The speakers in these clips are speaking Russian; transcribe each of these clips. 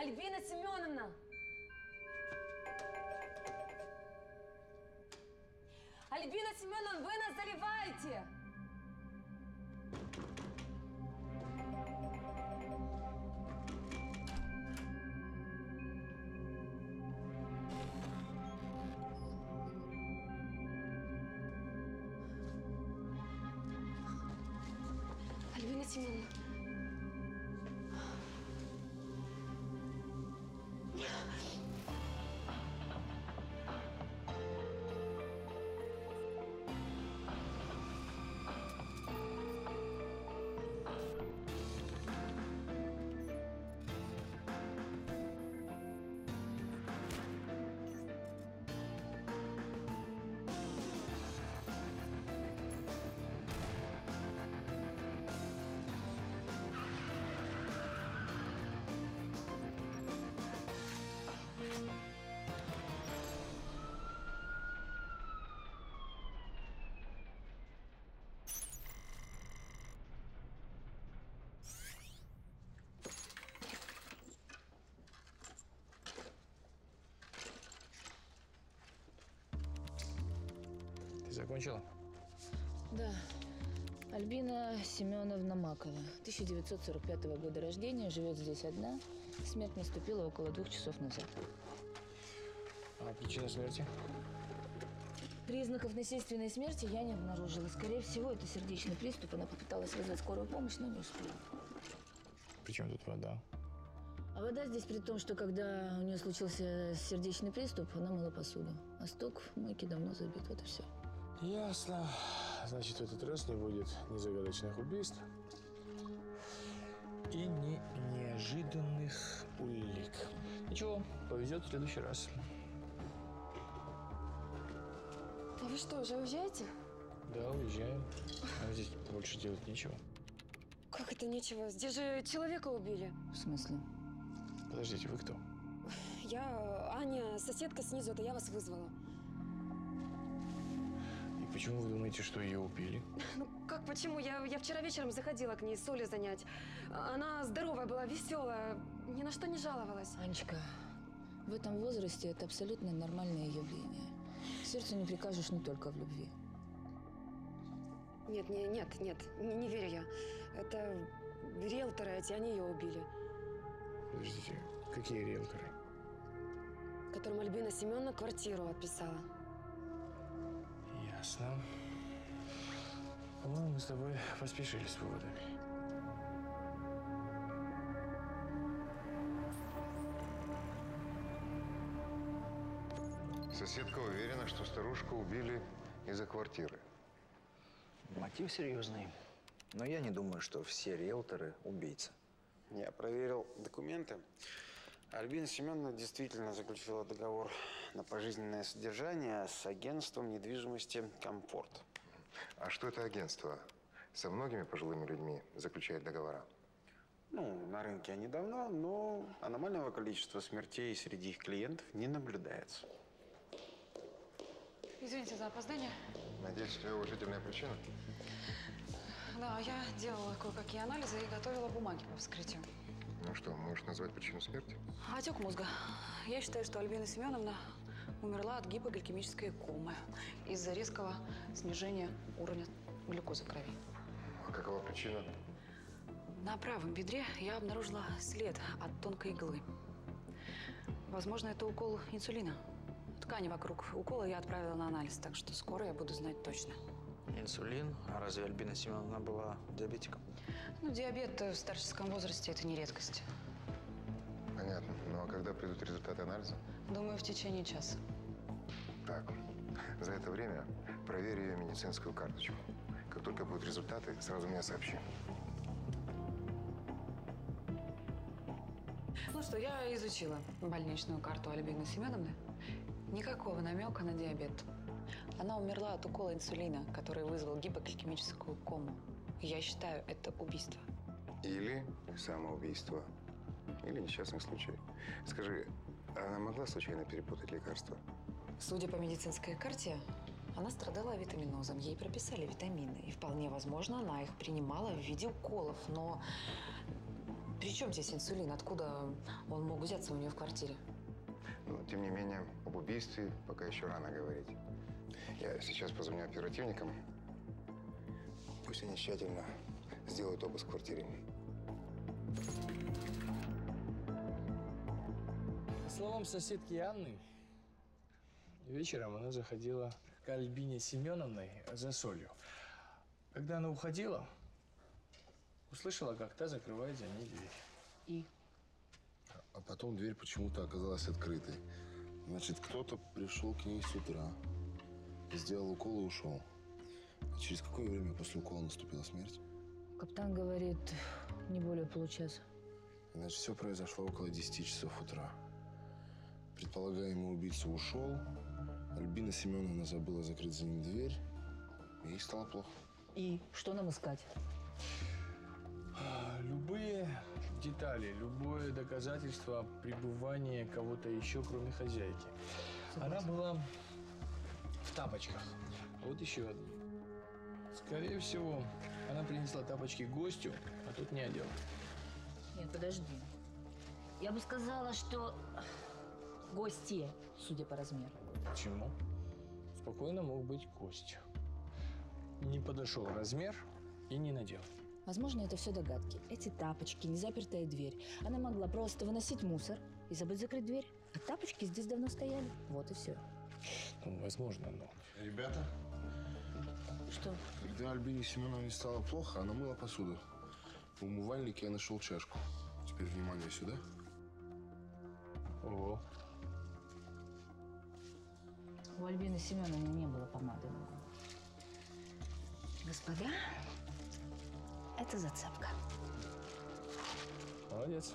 Альбина Семеновна! Альбина Семеновна, вы нас заливаете! Альбина Семеновна. Закончила? Да. Альбина Семеновна Макова. 1945 года рождения. Живет здесь одна. Смерть наступила около 2 часов назад. А причина смерти? Признаков насильственной смерти я не обнаружила. Скорее всего, это сердечный приступ. Она попыталась вызвать скорую помощь, но не успела. Причем тут вода? А вода здесь при том, что когда у нее случился сердечный приступ, она мыла посуду. А сток в мойке давно забит. Вот и все. Ясно. Значит, в этот раз не будет ни загадочных убийств и ни неожиданных улик. Ничего, повезет в следующий раз. А вы что, уже уезжаете? Да, уезжаем. А здесь больше делать нечего. Как это нечего? Здесь же человека убили. В смысле? Подождите, вы кто? Я Аня, соседка снизу, это я вас вызвала. И почему вы думаете, что ее убили? Ну как, почему? Я вчера вечером заходила к ней соли занять. Она здоровая была, веселая, ни на что не жаловалась. Анечка, в этом возрасте это абсолютно нормальное явление. Сердцу не прикажешь не только в любви. Нет, не верю я. Это риэлторы эти, они ее убили. Подождите, какие риэлторы? Которым Альбина Семеновна квартиру отписала. Ясно. По-моему, мы с тобой поспешили с выводами. Соседка уверена, что старушку убили из-за квартиры. Мотив серьезный. Но я не думаю, что все риэлторы убийцы. Я проверил документы. Альбина Семеновна действительно заключила договор на пожизненное содержание с агентством недвижимости «Комфорт». А что это агентство? Со многими пожилыми людьми заключает договора? Ну, на рынке они давно, но аномального количества смертей среди их клиентов не наблюдается. Извините за опоздание. Надеюсь, у тебя уважительная причина? Да, я делала кое-какие анализы и готовила бумаги по вскрытию. Ну что, можешь назвать причину смерти? Отек мозга. Я считаю, что Альбина Семеновна умерла от гипогликемической комы из-за резкого снижения уровня глюкозы в крови. А какова причина? На правом бедре я обнаружила след от тонкой иглы. Возможно, это укол инсулина. Ткани вокруг укола я отправила на анализ, так что скоро я буду знать точно. Инсулин? А разве Альбина Семеновна была диабетиком? Ну, диабет в старческом возрасте – это не редкость. Понятно. Ну а когда придут результаты анализа? Думаю, в течение часа. Так, за это время проверь ее медицинскую карточку. Как только будут результаты, сразу мне сообщи. Ну что, я изучила больничную карту Альбины Семеновны. Никакого намека на диабет. Она умерла от укола инсулина, который вызвал гипогликемическую кому. Я считаю, это убийство. Или самоубийство, или несчастный случай. Скажи, она могла случайно перепутать лекарства? Судя по медицинской карте, она страдала авитаминозом. Ей прописали витамины. И вполне возможно, она их принимала в виде уколов. Но При чем здесь инсулин? Откуда он мог взяться у нее в квартире? Но, тем не менее, об убийстве пока еще рано говорить. Я сейчас позвоню оперативникам. Пусть они тщательно сделают обыск в квартире. По словам соседки Анны, вечером она заходила к Альбине Семеновной за солью. Когда она уходила, услышала, как та закрывает за ней дверь. А потом дверь почему-то оказалась открытой. Значит, кто-то пришел к ней с утра, сделал укол и ушел. А через какое время после укола наступила смерть? Капитан говорит, не более получаса. Значит, все произошло около 10 часов утра. Предполагаемый убийца ушел, Альбина Семеновна забыла закрыть за ним дверь, и ей стало плохо. И что нам искать? Любые детали, любое доказательство пребывания кого-то еще, кроме хозяйки. Она была в тапочках. Вот еще одни. Скорее всего, она принесла тапочки гостю, а тут не одела. Нет, подожди. Я бы сказала, что гости, судя по размеру. Почему? Спокойно мог быть гость. Не подошел размер и не надел. Возможно, это все догадки. Эти тапочки, незапертая дверь. Она могла просто выносить мусор и забыть закрыть дверь. А тапочки здесь давно стояли. Вот и все. Ну, возможно, но... Ребята, Что? когда Альбине Семеновне стало плохо, она мыла посуду. В умывальнике я нашел чашку. Теперь внимание сюда. Ого. У Альбины Семеновны не было помады на губах. Господа, это зацепка. Молодец.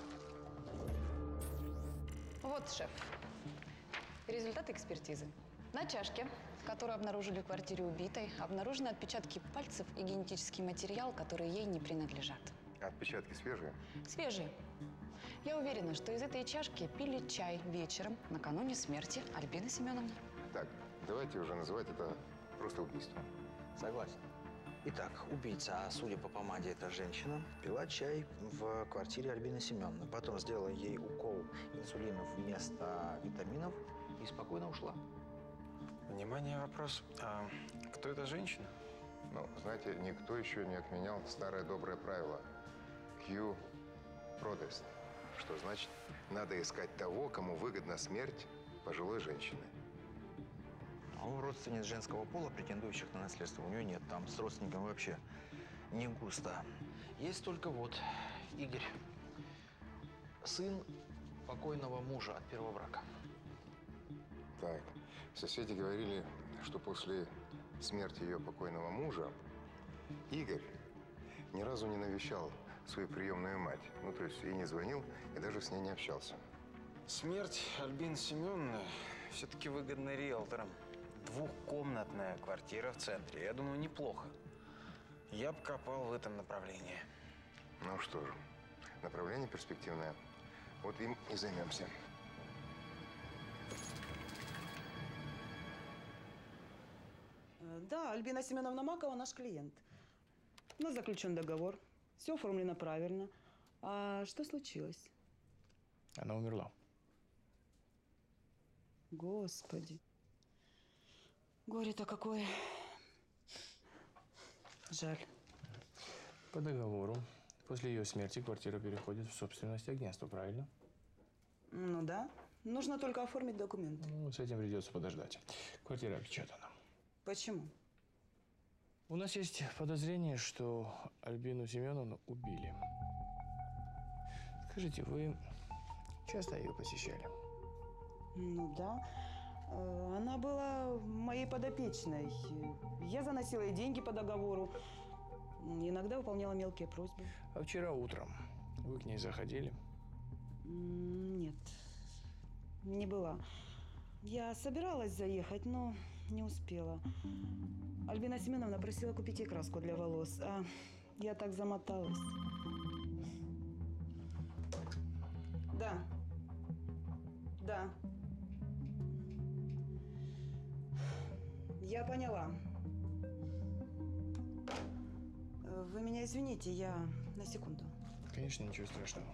Вот, шеф, результат экспертизы. На чашке, которую обнаружили в квартире убитой, обнаружены отпечатки пальцев и генетический материал, которые ей не принадлежат. Отпечатки свежие? Свежие. Я уверена, что из этой чашки пили чай вечером накануне смерти Альбины Семеновны. Так, давайте уже называть это просто убийство. Согласен. Итак, убийца, а судя по помаде, это женщина, пила чай в квартире Альбины Семеновны. Потом сделала ей укол инсулина вместо витаминов и спокойно ушла. Внимание, вопрос. А кто эта женщина? Ну, знаете, никто еще не отменял старое доброе правило Q Prodest. Что значит, надо искать того, кому выгодна смерть пожилой женщины. А у родственниц женского пола, претендующих на наследство, у нее нет. Там с родственниками вообще не густо. Есть только вот Игорь, сын покойного мужа от первого брака. Так, соседи говорили, что после смерти ее покойного мужа Игорь ни разу не навещал свою приемную мать. Ну, то есть и не звонил, и даже с ней не общался. Смерть Альбины Семеновны все-таки выгодна риэлторам. Двухкомнатная квартира в центре. Я думаю, неплохо. Я бы копал в этом направлении. Ну что же, направление перспективное. Вот им и займемся. Да, Альбина Семеновна Макова наш клиент. У нас заключен договор. Все оформлено правильно. А что случилось? Она умерла. Господи. Горе-то какое. Жаль. По договору, после ее смерти квартира переходит в собственность агентства, правильно? Ну да. Нужно только оформить документы. Ну, с этим придется подождать. Квартира опечатана. Почему? У нас есть подозрение, что Альбину Семеновну убили. Скажите, вы часто ее посещали? Ну да. Она была моей подопечной. Я заносила ей деньги по договору. Иногда выполняла мелкие просьбы. А вчера утром вы к ней заходили? Нет, не была. Я собиралась заехать, но не успела. Альбина Семеновна просила купить ей краску для волос, а я так замоталась. Да. Да. Я поняла. Вы меня извините, я на секунду. Конечно, ничего страшного.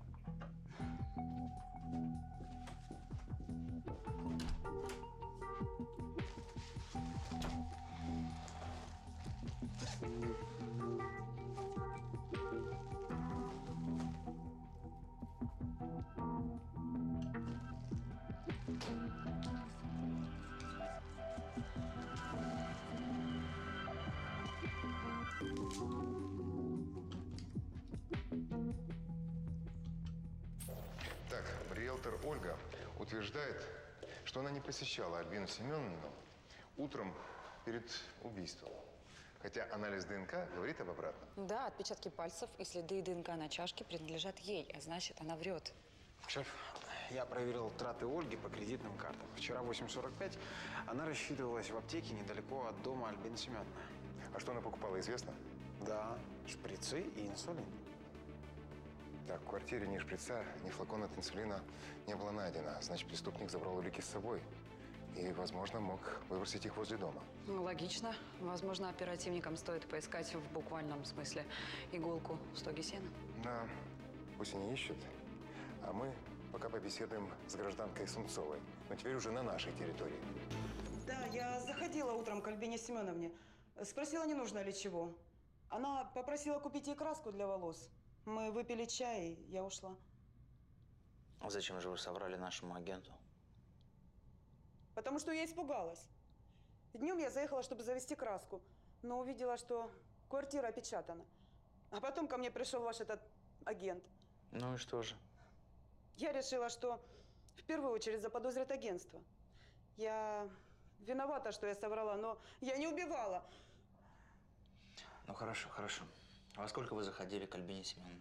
Так, риэлтор Ольга утверждает, что она не посещала Альбину Семеновну утром перед убийством. Хотя анализ ДНК говорит об обратном. Да, отпечатки пальцев и следы ДНК на чашке принадлежат ей, а значит, она врет. Шеф, я проверил траты Ольги по кредитным картам. Вчера в 8:45 она рассчитывалась в аптеке недалеко от дома Альбины Семеновны. А что она покупала, известно? Да, шприцы и инсулин. Так, в квартире ни шприца, ни флакона от инсулина не было найдено. Значит, преступник забрал улики с собой. И, возможно, мог выбросить их возле дома. Ну, логично. Возможно, оперативникам стоит поискать в буквальном смысле иголку в стоге сена. Да, пусть они ищут. А мы пока побеседуем с гражданкой Сумцовой. Но теперь уже на нашей территории. Да, я заходила утром к Альбине Семеновне. Спросила, не нужно ли чего. Она попросила купить ей краску для волос. Мы выпили чай, и я ушла. А зачем же вы соврали нашему агенту? Потому что я испугалась. Днем я заехала, чтобы завести краску, но увидела, что квартира опечатана. А потом ко мне пришел ваш этот агент. Ну и что же? Я решила, что в первую очередь заподозрят агентство. Я виновата, что я соврала, но я не убивала. Ну хорошо, хорошо. А во сколько вы заходили к Альбине Семеновне?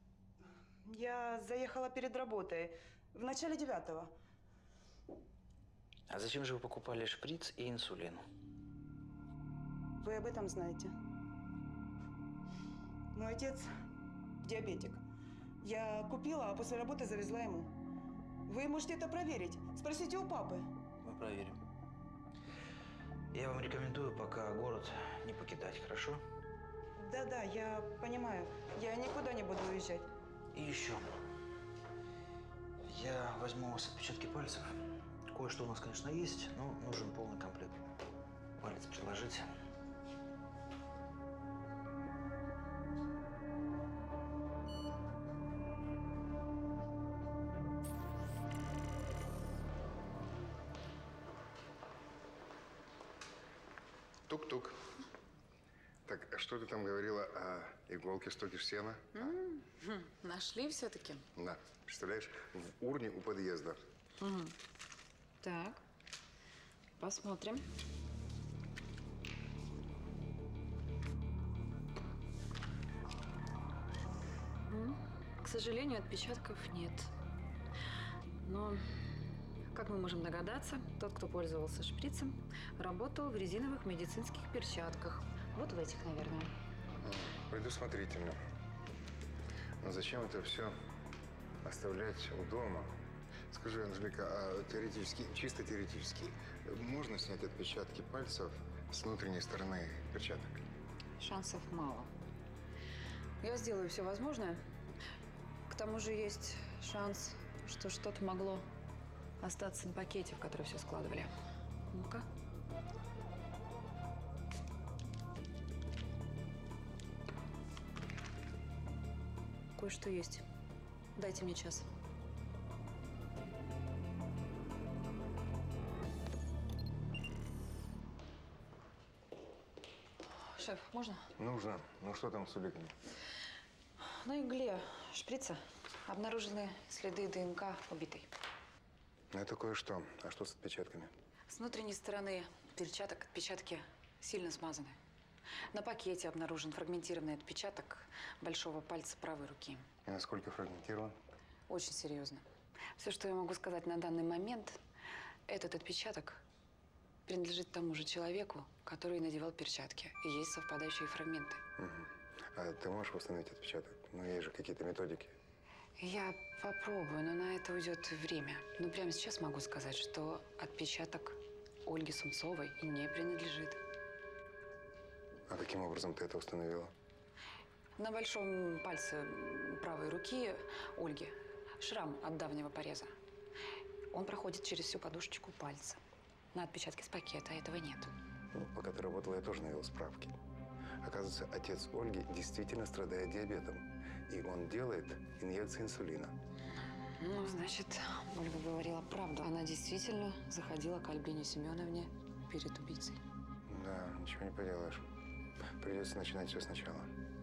Я заехала перед работой, в начале 9-го. А зачем же вы покупали шприц и инсулин? Вы об этом знаете? Мой отец диабетик. Я купила, а после работы завезла ему. Вы можете это проверить. Спросите у папы. Мы проверим. Я вам рекомендую пока город не покидать, хорошо? Да-да, я понимаю. Я никуда не буду уезжать. И еще. Я возьму у вас отпечатки пальцев. Кое-что у нас, конечно, есть, но нужен полный комплект. Палец приложите. Тук-тук. Так, а что ты там говорила о иголке стокиш сена? Нашли все-таки? Да, представляешь, в урне у подъезда. Так, посмотрим. К сожалению, отпечатков нет. Но, как мы можем догадаться, тот, кто пользовался шприцем, работал в резиновых медицинских перчатках. Вот в этих, наверное. Предусмотрительно. Но зачем это все оставлять у дома? Скажи, Анжелика, а теоретически, чисто теоретически, можно снять отпечатки пальцев с внутренней стороны перчаток? Шансов мало. Я сделаю все возможное. К тому же есть шанс, что что-то могло остаться на пакете, в который все складывали. Ну-ка. Кое-что есть. Дайте мне час. Шеф, можно? Нужно. Ну что там с уликами? На игле шприца обнаружены следы ДНК убитой. Ну, это кое-что. А что с отпечатками? С внутренней стороны перчаток отпечатки сильно смазаны. На пакете обнаружен фрагментированный отпечаток большого пальца правой руки. И насколько фрагментирован? Очень серьезно. Все, что я могу сказать на данный момент, этот отпечаток принадлежит тому же человеку, который надевал перчатки. И есть совпадающие фрагменты. Угу. А ты можешь восстановить отпечаток? Ну, есть же какие-то методики. Я попробую, но на это уйдет время. Но прямо сейчас могу сказать, что отпечаток Ольги Сумцовой не принадлежит. А каким образом ты это установила? На большом пальце правой руки Ольги шрам от давнего пореза. Он проходит через всю подушечку пальца. На отпечатке с пакета этого нет. Ну, пока ты работала, я тоже навел справки. Оказывается, отец Ольги действительно страдает диабетом. И он делает инъекции инсулина. Ну, значит, Ольга говорила правду. Она действительно заходила к Альбине Семеновне перед убийцей. Да, ничего не поделаешь. Придется начинать все сначала.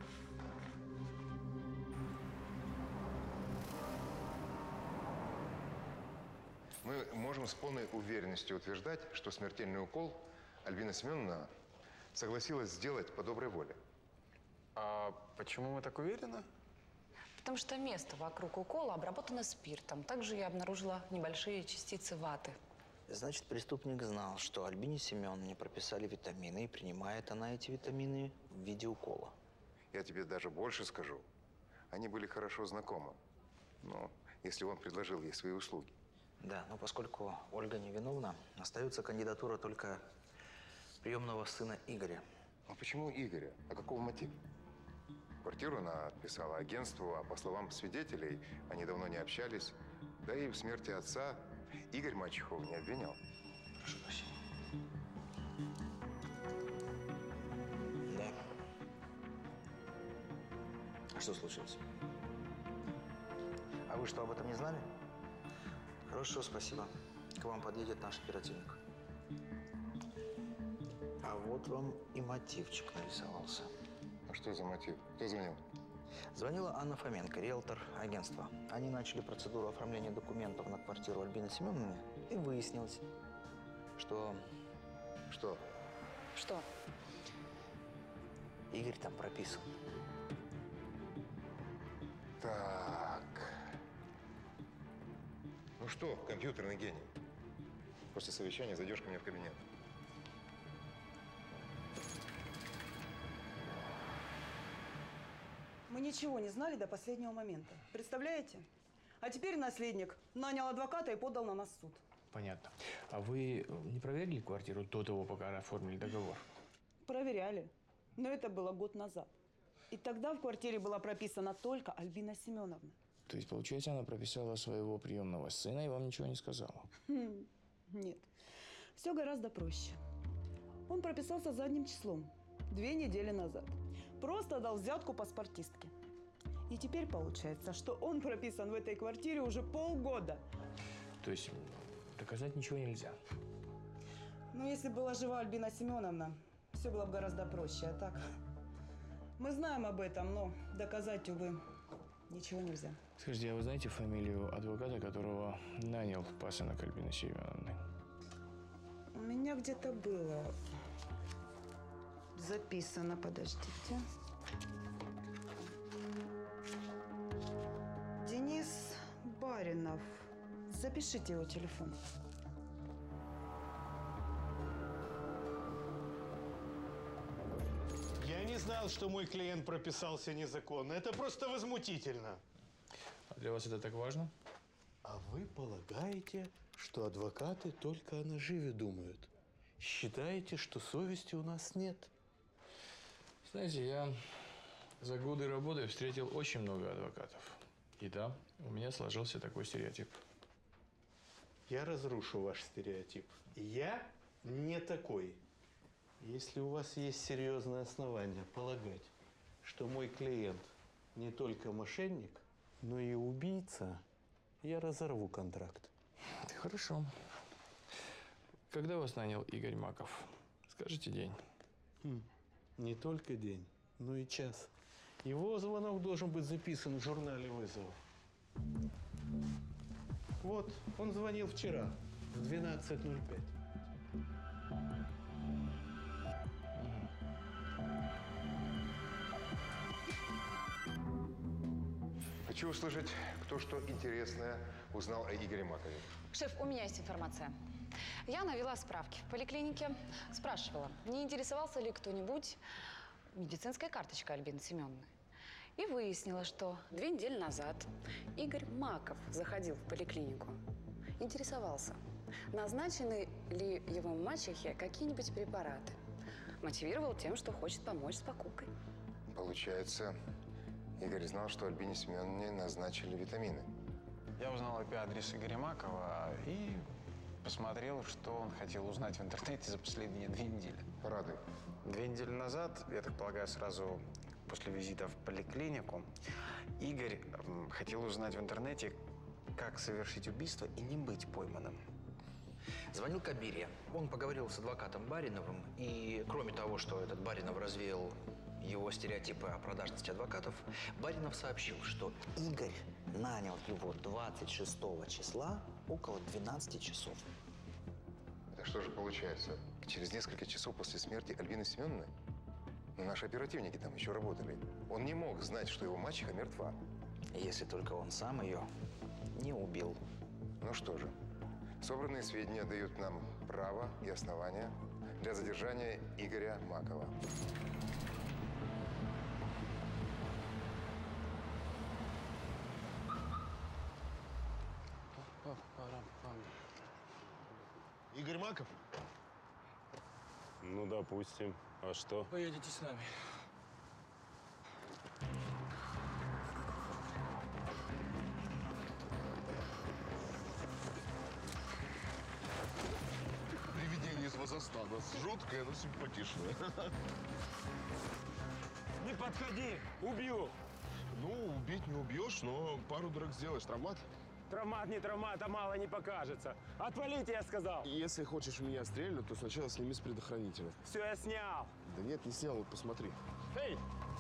Мы можем с полной уверенностью утверждать, что смертельный укол Альбина Семеновна согласилась сделать по доброй воле. А почему вы так уверены? Потому что место вокруг укола обработано спиртом. Также я обнаружила небольшие частицы ваты. Значит, преступник знал, что Альбине Семеновне прописали витамины, и принимает она эти витамины в виде укола. Я тебе даже больше скажу. Они были хорошо знакомы. Но если он предложил ей свои услуги. Да, но поскольку Ольга невиновна, остается кандидатура только приемного сына Игоря. А почему Игоря? А какого мотива? Квартиру она отписала агентству, а по словам свидетелей, они давно не общались. Да и в смерти отца Игорь мачеху не обвинял. Прошу прощения. Да. А что случилось? А вы что, об этом не знали? Хорошо, спасибо. К вам подъедет наш оперативник. А вот вам и мотивчик нарисовался. А что за мотив? Кто звонил? Звонила Анна Фоменко, риэлтор агентства. Они начали процедуру оформления документов на квартиру Альбины Семеновны, и выяснилось, что Что? Что? Игорь там прописан. Так. Ну что, компьютерный гений? После совещания зайдешь ко мне в кабинет. Мы ничего не знали до последнего момента. Представляете? А теперь наследник нанял адвоката и подал на нас в суд. Понятно. А вы не проверили квартиру до того, пока оформили договор? Проверяли. Но это было год назад. И тогда в квартире была прописана только Альбина Семеновна. То есть, получается, она прописала своего приемного сына и вам ничего не сказала? Нет. Все гораздо проще. Он прописался задним числом 2 недели назад. Просто дал взятку паспортистке. И теперь получается, что он прописан в этой квартире уже полгода. То есть, доказать ничего нельзя? Ну, если была жива Альбина Семеновна, все было бы гораздо проще. А так, мы знаем об этом, но доказать, увы, ничего нельзя. Скажите, а вы знаете фамилию адвоката, которого нанял пасынок Альбины Семеновны? У меня где-то было записано, подождите. Денис Баринов. Запишите его телефон. Я не знал, что мой клиент прописался незаконно. Это просто возмутительно. А для вас это так важно? А вы полагаете, что адвокаты только о наживе думают? Считаете, что совести у нас нет? Знаете, я за годы работы встретил очень много адвокатов. И да, у меня сложился такой стереотип. Я разрушу ваш стереотип. Я не такой. Если у вас есть серьезное основание полагать, что мой клиент не только мошенник, но и убийца, я разорву контракт. Хорошо. Когда вас нанял Игорь Маков? Скажите день. Не только день, но и час. Его звонок должен быть записан в журнале вызовов. Вот, он звонил вчера в 12:05. Хочу услышать, кто что интересное узнал о Игоре Макове. Шеф, у меня есть информация. Я навела справки в поликлинике, спрашивала, не интересовался ли кто-нибудь медицинской карточкой Альбины Семеновны. И выяснила, что 2 недели назад Игорь Маков заходил в поликлинику, интересовался, назначены ли его мачехе какие-нибудь препараты. Мотивировал тем, что хочет помочь с покупкой. Получается, Игорь знал, что Альбине Семеновне назначили витамины. Я узнал IP-адрес Игоря Макова и посмотрел, что он хотел узнать в интернете за последние 2 недели. Радуй. 2 недели назад, я так полагаю, сразу после визита в поликлинику, Игорь хотел узнать в интернете, как совершить убийство и не быть пойманным. Звонил Кабирия. Он поговорил с адвокатом Бариновым. И кроме того, что этот Баринов развеял его стереотипы о продажности адвокатов, Баринов сообщил, что Игорь нанял его 26 числа около 12 часов. Это что же получается? Через несколько часов после смерти Альбины Семеновны? Но наши оперативники там еще работали. Он не мог знать, что его мачеха мертва. Если только он сам ее не убил. Ну что же, собранные сведения дают нам право и основания для задержания Игоря Макова. Игорь Маков? Ну, допустим. А что? Поедете с нами. Привидение из Казахстана. Жуткое, но симпатичное. Не подходи! Убью! Ну, убить не убьешь, но пару дырок сделаешь. Травмат? Травмат, не травмат, а мало не покажется. Отвалите, я сказал! Если хочешь меня стрельнуть, то сначала сними с предохранителя. Все, я снял. Да нет, не снял, вот посмотри. Эй!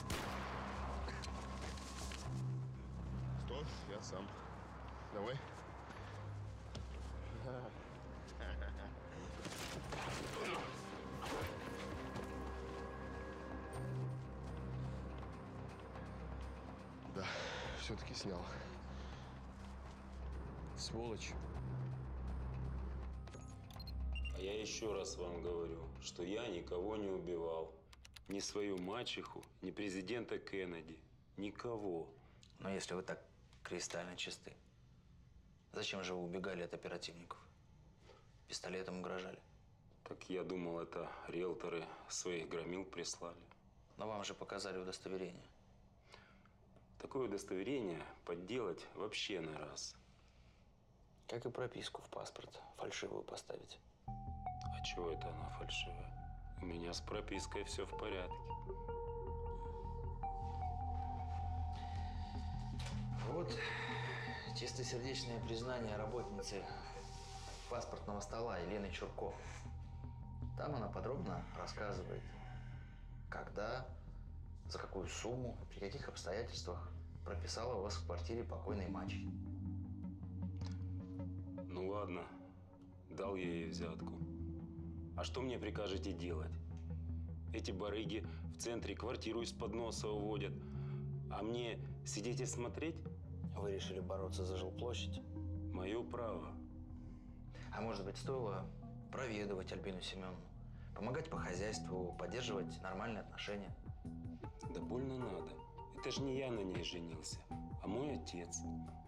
Стой, я сам. Давай. Да, все-таки снял. Сволочь. А я еще раз вам говорю, что я никого не убивал. Ни свою мачеху, ни президента Кеннеди. Никого. Но если вы так кристально чисты, зачем же вы убегали от оперативников? Пистолетом угрожали. Так я думал, это риэлторы своих громил прислали. Но вам же показали удостоверение. Такое удостоверение подделать вообще на раз. Как и прописку в паспорт фальшивую поставить. А чего это она фальшивая? У меня с пропиской все в порядке. Вот чистосердечное признание работницы паспортного стола Елены Чурко. Там она подробно рассказывает, когда, за какую сумму, при каких обстоятельствах прописала вас в квартире покойной мачехи. Ну ладно, дал я ей взятку. А что мне прикажете делать? Эти барыги в центре квартиру из-под носа уводят, а мне сидеть и смотреть? Вы решили бороться за жилплощадь? Мое право. А может быть, стоило проведывать Альбину Семеновну, помогать по хозяйству, поддерживать нормальные отношения? Да больно надо. Это ж не я на ней женился, а мой отец.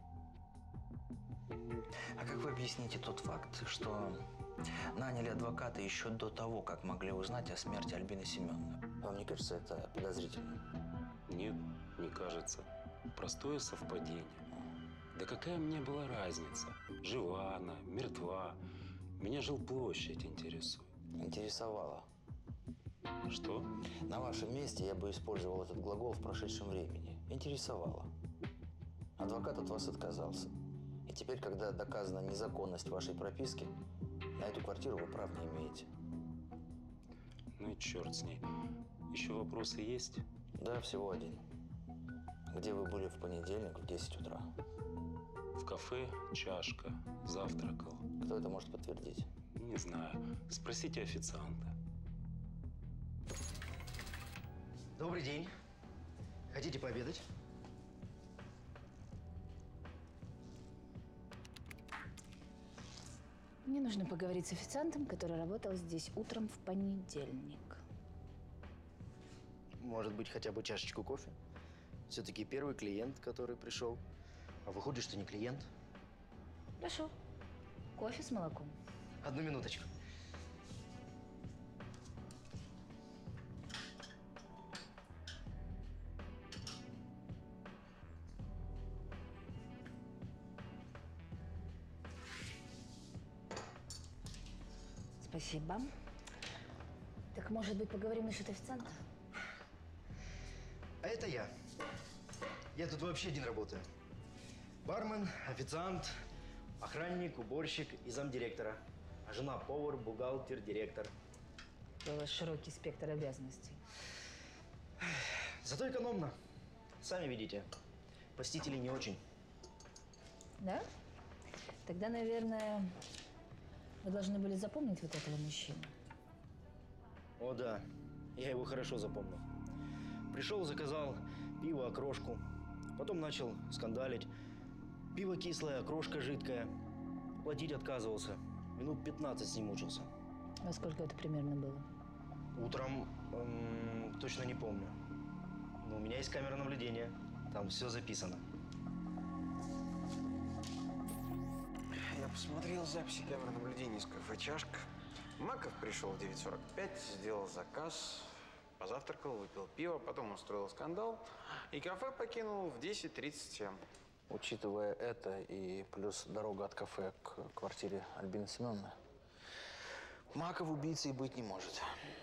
А как вы объясните тот факт, что наняли адвоката еще до того, как могли узнать о смерти Альбины Семеновны? Вам не кажется это подозрительным? Нет, не кажется. Простое совпадение. Да какая мне была разница? Жива она, мертва. Меня жилплощадь интересует. Интересовало. Что? На вашем месте я бы использовал этот глагол в прошедшем времени. Интересовало. Адвокат от вас отказался. И теперь, когда доказана незаконность вашей прописки, на эту квартиру вы прав не имеете. Ну и черт с ней. Еще вопросы есть? Да, всего один. Где вы были в понедельник в 10 утра? В кафе чашка. Завтракал. Кто это может подтвердить? Не знаю. Спросите официанта. Добрый день. Хотите пообедать? Мне нужно поговорить с официантом, который работал здесь утром в понедельник. Может быть, хотя бы чашечку кофе? Все-таки первый клиент, который пришел. А выходит, что не клиент. Хорошо. Кофе с молоком. Одну минуточку. Спасибо. Так, может быть, поговорим насчет официанта? А это я. Я тут вообще один работаю. Бармен, официант, охранник, уборщик и замдиректора. А жена повар, бухгалтер, директор. У вас широкий спектр обязанностей. Зато экономно. Сами видите. Посетителей не очень. Да? Тогда, наверное, вы должны были запомнить вот этого мужчину. О да, я его хорошо запомнил. Пришел, заказал пиво, окрошку. Потом начал скандалить. Пиво кислое, окрошка жидкая. Платить отказывался. Минут 15 с ним мучился. Во сколько это примерно было? Утром точно не помню. Но у меня есть камера наблюдения. Там все записано. Я посмотрел записи камер наблюдения из кафе «Чашка». Маков пришел в 9:45, сделал заказ, позавтракал, выпил пиво, потом устроил скандал. И кафе покинул в 10:37. Учитывая это и плюс дорога от кафе к квартире Альбины Семеновны, Маков убийцей быть не может.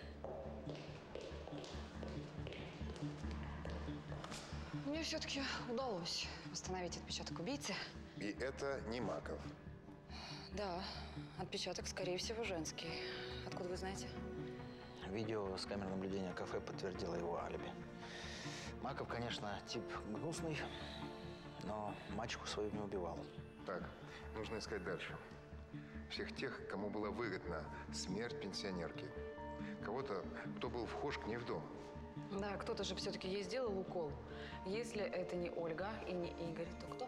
Мне все-таки удалось восстановить отпечаток убийцы. И это не Маков. Да, отпечаток, скорее всего, женский. Откуда вы знаете? Видео с камер наблюдения кафе подтвердило его алиби. Маков, конечно, тип гнусный, но мачеху свою не убивал. Так, нужно искать дальше. Всех тех, кому была выгодна смерть пенсионерки. Кого-то, кто был вхож к ней в дом. Да, кто-то же все-таки ей сделал укол. Если это не Ольга и не Игорь, то кто?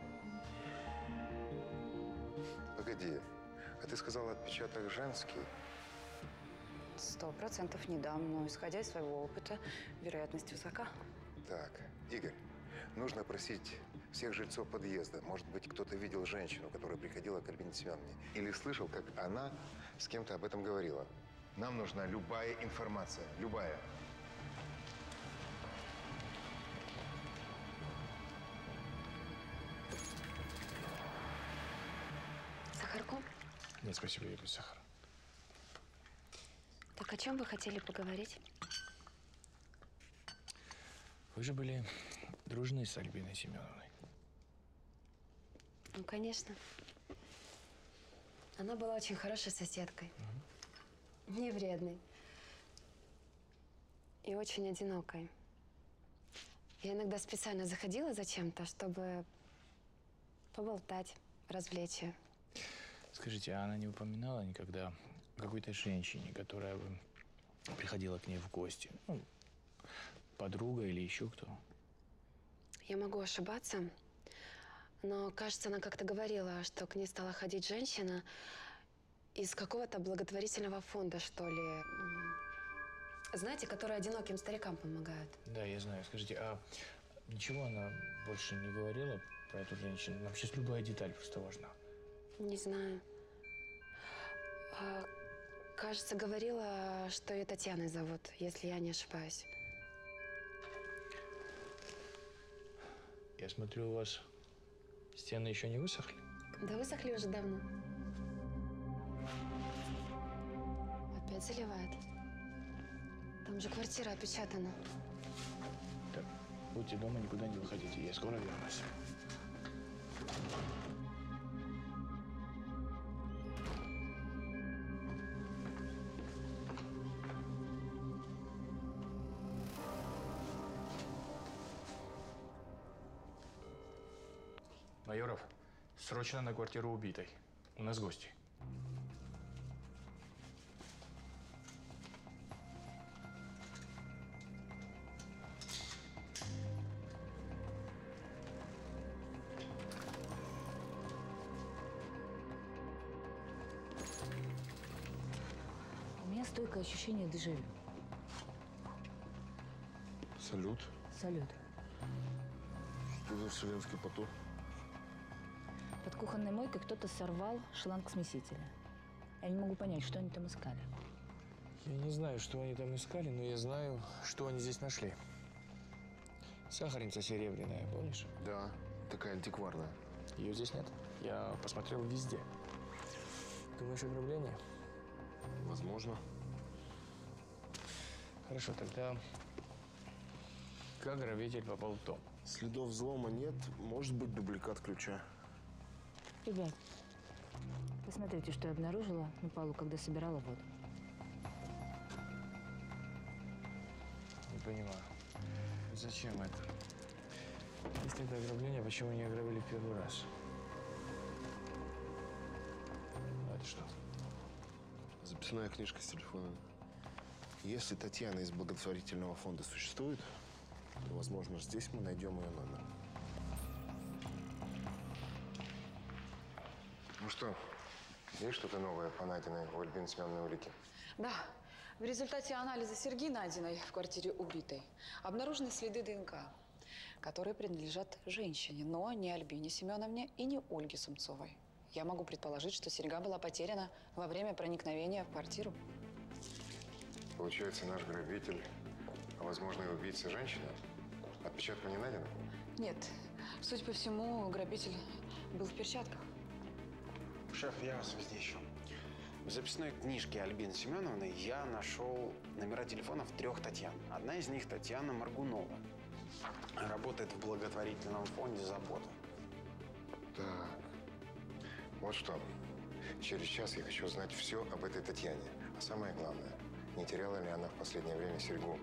Погоди, а ты сказала, отпечаток женский? 100% не дам, но исходя из своего опыта, вероятность высока. Так, Игорь, нужно опросить всех жильцов подъезда. Может быть, кто-то видел женщину, которая приходила к Альбине Семеновне. Или слышал, как она с кем-то об этом говорила. Нам нужна любая информация. Любая. Сахарку? Нет, спасибо, я без сахара. Так о чем вы хотели поговорить? Вы же были дружны с Альбиной Семеновной. Ну, конечно. Она была очень хорошей соседкой. Не вредной. И очень одинокой. Я иногда специально заходила зачем-то, чтобы поболтать, развлечь ее. Скажите, а она не упоминала никогда о какой-то женщине, которая бы приходила к ней в гости? Ну, подруга или еще кто? Я могу ошибаться, но, кажется, она как-то говорила, что к ней стала ходить женщина из какого-то благотворительного фонда, что ли. Знаете, которые одиноким старикам помогают. Да, я знаю. Скажите, а ничего она больше не говорила про эту женщину? Нам сейчас любая деталь просто важна. Не знаю. Кажется, говорила, что ее Татьяной зовут, если я не ошибаюсь. Я смотрю, у вас стены еще не высохли? Да высохли уже давно. Опять заливает. Там же квартира опечатана. Так, будьте дома, никуда не выходите. Я скоро вернусь. Майоров, срочно на квартиру убитой. У нас гости. У меня стойкое ощущение дежавю. Салют. Салют. Что за вселенский поток? Под кухонной мойкой кто-то сорвал шланг смесителя. Я не могу понять, что они там искали. Я не знаю, что они там искали, но я знаю, что они здесь нашли. Сахарница серебряная, помнишь? Да, такая антикварная. Ее здесь нет. Я посмотрел везде. Думаешь, ограбление? Возможно. Хорошо, тогда как грабитель попал в дом? Следов взлома нет. Может быть, дубликат ключа. Ребят, посмотрите, что я обнаружила на полу, когда собирала воду. Не понимаю. Зачем это? Если это ограбление, почему не ограбили первый раз? А это что? Записная книжка с телефоном. Если Татьяна из благотворительного фонда существует, то, возможно, здесь мы найдем ее номер. Ну что, есть что-то новое по найденной у Альбины Семеновны улике? Да. В результате анализа серьги, найденной в квартире убитой, обнаружены следы ДНК, которые принадлежат женщине, но не Альбине Семеновне и не Ольге Сумцовой. Я могу предположить, что серьга была потеряна во время проникновения в квартиру. Получается, наш грабитель, а возможно и убийца женщина? Отпечатков не найдено? Нет. Судя по всему, грабитель был в перчатках. Шеф, я вас везде ищу. В записной книжке Альбины Семеновны я нашел номера телефонов 3 Татьян. Одна из них Татьяна Маргунова. Работает в благотворительном фонде «Забота». Так, вот что. Через час я хочу узнать все об этой Татьяне. А самое главное, не теряла ли она в последнее время серьгу?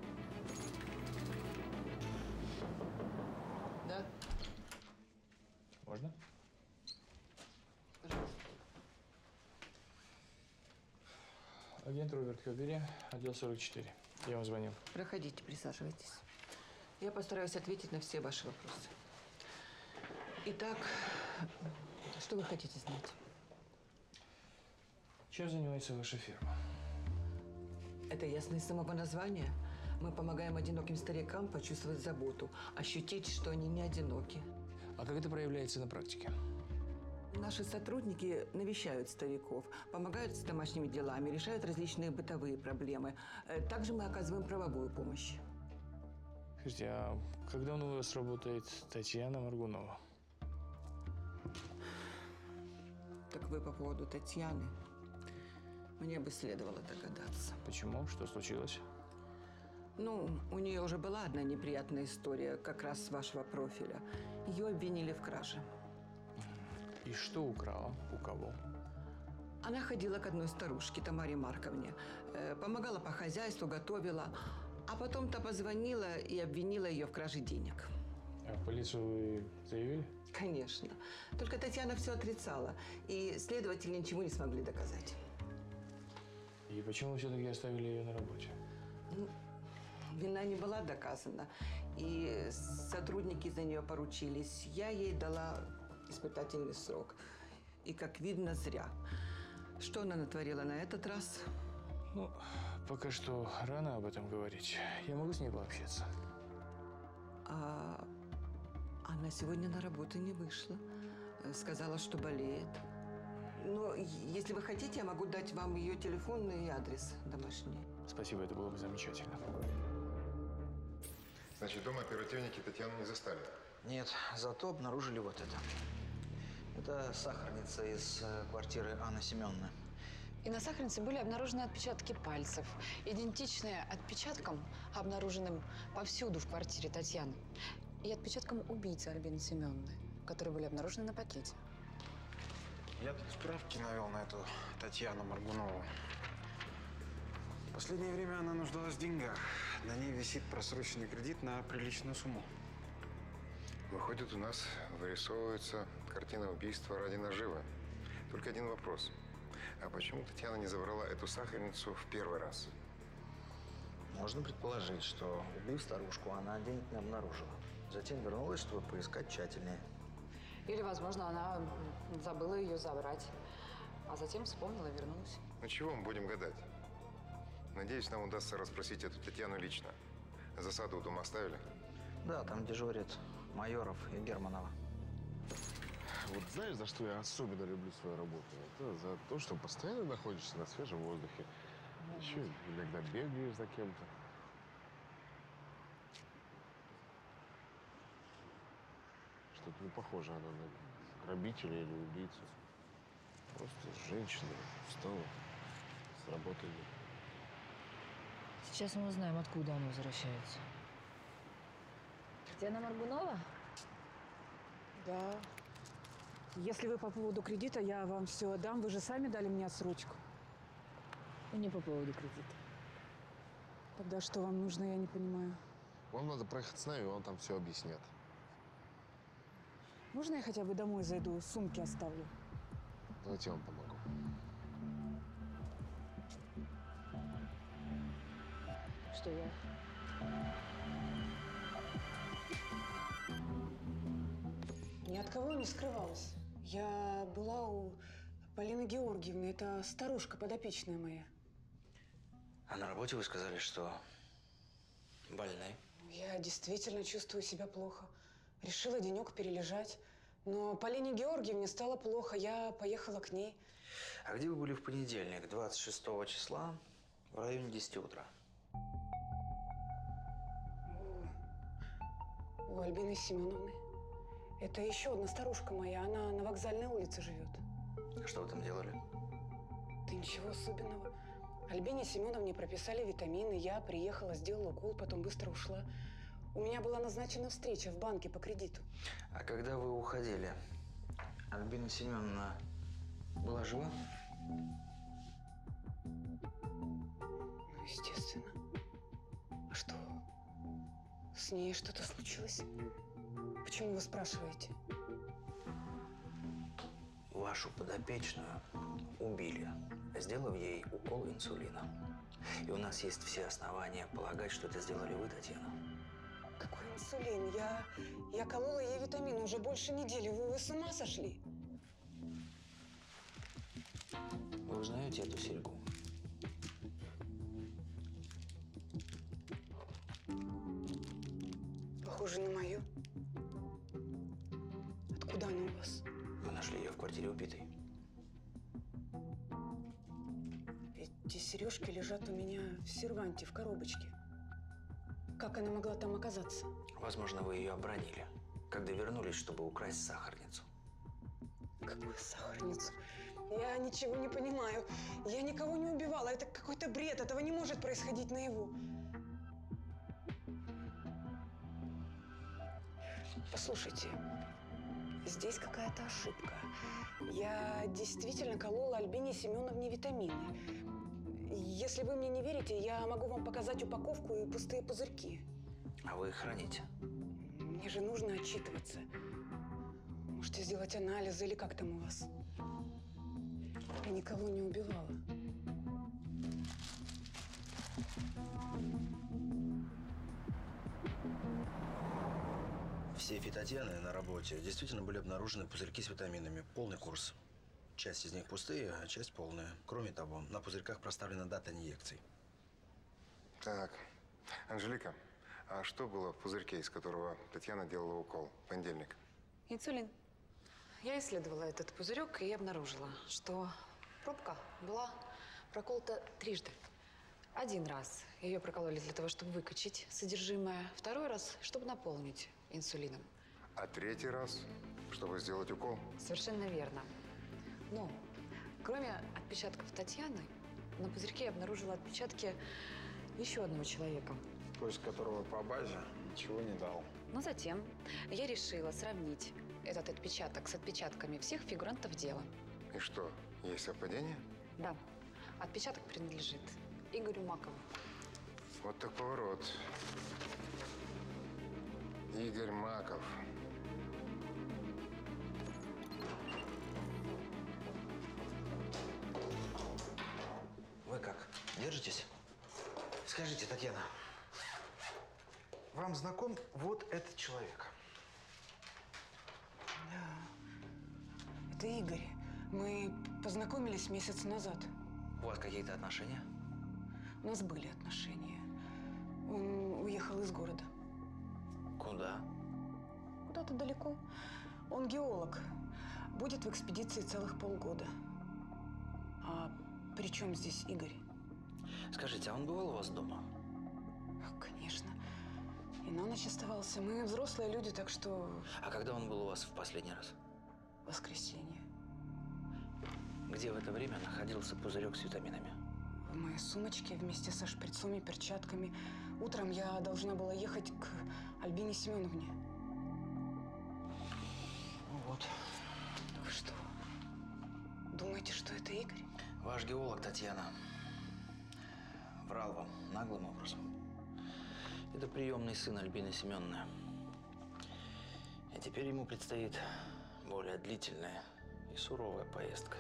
Да? Можно? Агент Роберт Кабери, отдел 44. Я вам звонил. Проходите, присаживайтесь. Я постараюсь ответить на все ваши вопросы. Итак, что вы хотите знать? Чем занимается ваша фирма? Это ясно из самого названия. Мы помогаем одиноким старикам почувствовать заботу, ощутить, что они не одиноки. А как это проявляется на практике? Наши сотрудники навещают стариков, помогают с домашними делами, решают различные бытовые проблемы. Также мы оказываем правовую помощь. Скажите, а как давно у вас работает Татьяна Маргунова? Так вы по поводу Татьяны. Мне бы следовало догадаться. Почему? Что случилось? Ну, у нее уже была одна неприятная история, как раз с вашего профиля. Ее обвинили в краже. И что украла? У кого? Она ходила к одной старушке, Тамаре Марковне. Помогала по хозяйству, готовила. А потом-то позвонила и обвинила ее в краже денег. А в полицию вы заявили? Конечно. Только Татьяна все отрицала. И следователи ничего не смогли доказать. И почему все-таки оставили ее на работе? Ну, вина не была доказана. И сотрудники за нее поручились. Я ей дала испытательный срок. И, как видно, зря. Что она натворила на этот раз? Ну, пока что рано об этом говорить. Я могу с ней пообщаться. А она сегодня на работу не вышла. Сказала, что болеет. Но если вы хотите, я могу дать вам ее телефон и адрес домашний. Спасибо, это было бы замечательно. Значит, дома оперативники Татьяну не застали? Нет, зато обнаружили вот это. Это сахарница из квартиры Анны Семеновны. И на сахарнице были обнаружены отпечатки пальцев, идентичные отпечаткам, обнаруженным повсюду в квартире Татьяны, и отпечаткам убийцы Альбины Семеновны, которые были обнаружены на пакете. Я тут справки навел на эту Татьяну Маргунову. В последнее время она нуждалась в деньгах. На ней висит просроченный кредит на приличную сумму. Выходит, у нас вырисовывается картина убийства ради наживы. Только один вопрос. А почему Татьяна не забрала эту сахарницу в первый раз? Можно предположить, что, убив старушку, она денег не обнаружила. Затем вернулась, чтобы поискать тщательнее. Или, возможно, она забыла ее забрать, а затем вспомнила и вернулась. Ну чего мы будем гадать? Надеюсь, нам удастся расспросить эту Татьяну лично. Засаду у дома оставили? Да, там дежурят Майоров и Германова. Вот знаешь, за что я особенно люблю свою работу? Это за то, что постоянно находишься на свежем воздухе. Еще иногда бегаешь за кем-то. Что-то не похоже она на грабителя или убийцу. Просто женщина встала, Сработали. Сейчас мы узнаем, откуда он возвращается. Татьяна Маргунова? Да. Если вы по поводу кредита, я вам все отдам. Вы же сами дали мне отсрочку. Не по поводу кредита. Тогда что вам нужно, я не понимаю. Вам надо проехать с нами, и он там все объяснит. Можно я хотя бы домой зайду, сумки оставлю? Давайте я вам помогу. Что я? Ни от кого не скрывалась. Я была у Полины Георгиевны. Это старушка подопечная моя. А на работе вы сказали, что больны. Я действительно чувствую себя плохо. Решила денек перележать. Но Полине Георгиевне стало плохо. Я поехала к ней. А где вы были в понедельник, 26 числа, в районе 10 утра? У Альбины Семеновны. Это еще одна старушка моя. Она на вокзальной улице живет. Что вы там делали? Да ничего особенного. Альбине Семеновне прописали витамины. Я приехала, сделала укол, потом быстро ушла. У меня была назначена встреча в банке по кредиту. А когда вы уходили, Альбина Семеновна была жива? Ну, естественно. А что? С ней что-то случилось? Почему вы спрашиваете? Вашу подопечную убили, сделав ей укол инсулина. И у нас есть все основания полагать, что это сделали вы, Татьяна. Какой инсулин? Я колола ей витамины уже больше недели. Вы с ума сошли? Вы узнаете эту серьгу? Похоже на мою. Откуда она у вас? Мы нашли ее в квартире убитой. Эти сережки лежат у меня в серванте, в коробочке. Как она могла там оказаться? Возможно, вы ее обронили, когда вернулись, чтобы украсть сахарницу. Какую сахарницу? Я ничего не понимаю. Я никого не убивала. Это какой-то бред. Этого не может происходить наяву. Послушайте, здесь какая-то ошибка. Я действительно колола Альбине Семеновне витамины. Если вы мне не верите, я могу вам показать упаковку и пустые пузырьки. А вы их храните? Мне же нужно отчитываться. Можете сделать анализы или как там у вас? Я никого не убивала. В сейфе Татьяны на работе действительно были обнаружены пузырьки с витаминами. Полный курс. Часть из них пустые, а часть полная. Кроме того, на пузырьках проставлена дата инъекций. Так, Анжелика, а что было в пузырьке, из которого Татьяна делала укол в понедельник? Инсулин. Я исследовала этот пузырек и обнаружила, что пробка была проколота трижды. Один раз ее прокололи для того, чтобы выкачать содержимое. Второй раз, чтобы наполнить инсулином. А третий раз, чтобы сделать укол? Совершенно верно. Но кроме отпечатков Татьяны, на пузырьке я обнаружила отпечатки еще одного человека. Поиск которого по базе ничего не дал. Но затем я решила сравнить этот отпечаток с отпечатками всех фигурантов дела. И что, есть совпадение? Да, отпечаток принадлежит Игорю Макову. Вот так поворот. Игорь Маков. Вы как, держитесь? Скажите, Татьяна, вам знаком вот этот человек? Да, это Игорь. Мы познакомились месяц назад. У вас какие-то отношения? У нас были отношения. Он уехал из города. Куда? Куда-то далеко. Он геолог. Будет в экспедиции целых полгода. А при чем здесь Игорь? Скажите, а он бывал у вас дома? Конечно. И на ночь оставался. Мы взрослые люди, так что… А когда он был у вас в последний раз? Воскресенье. Где в это время находился пузырек с витаминами? мои сумочки вместе со шприцом и перчатками. Утром я должна была ехать к Альбине Семеновне. Ну вот. Вы что, думаете, что это Игорь? Ваш геолог, Татьяна, врал вам наглым образом. Это приемный сын Альбины Семеновны. И теперь ему предстоит более длительная и суровая поездка.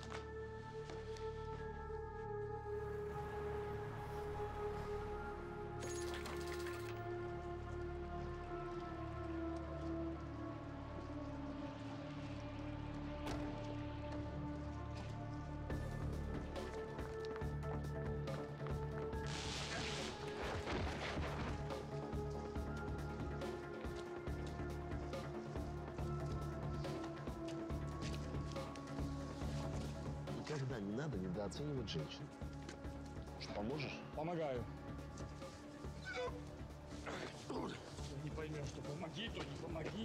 Никогда не надо недооценивать женщин. Что, поможешь? Помогаю. Не поймешь, что помоги, то не помоги.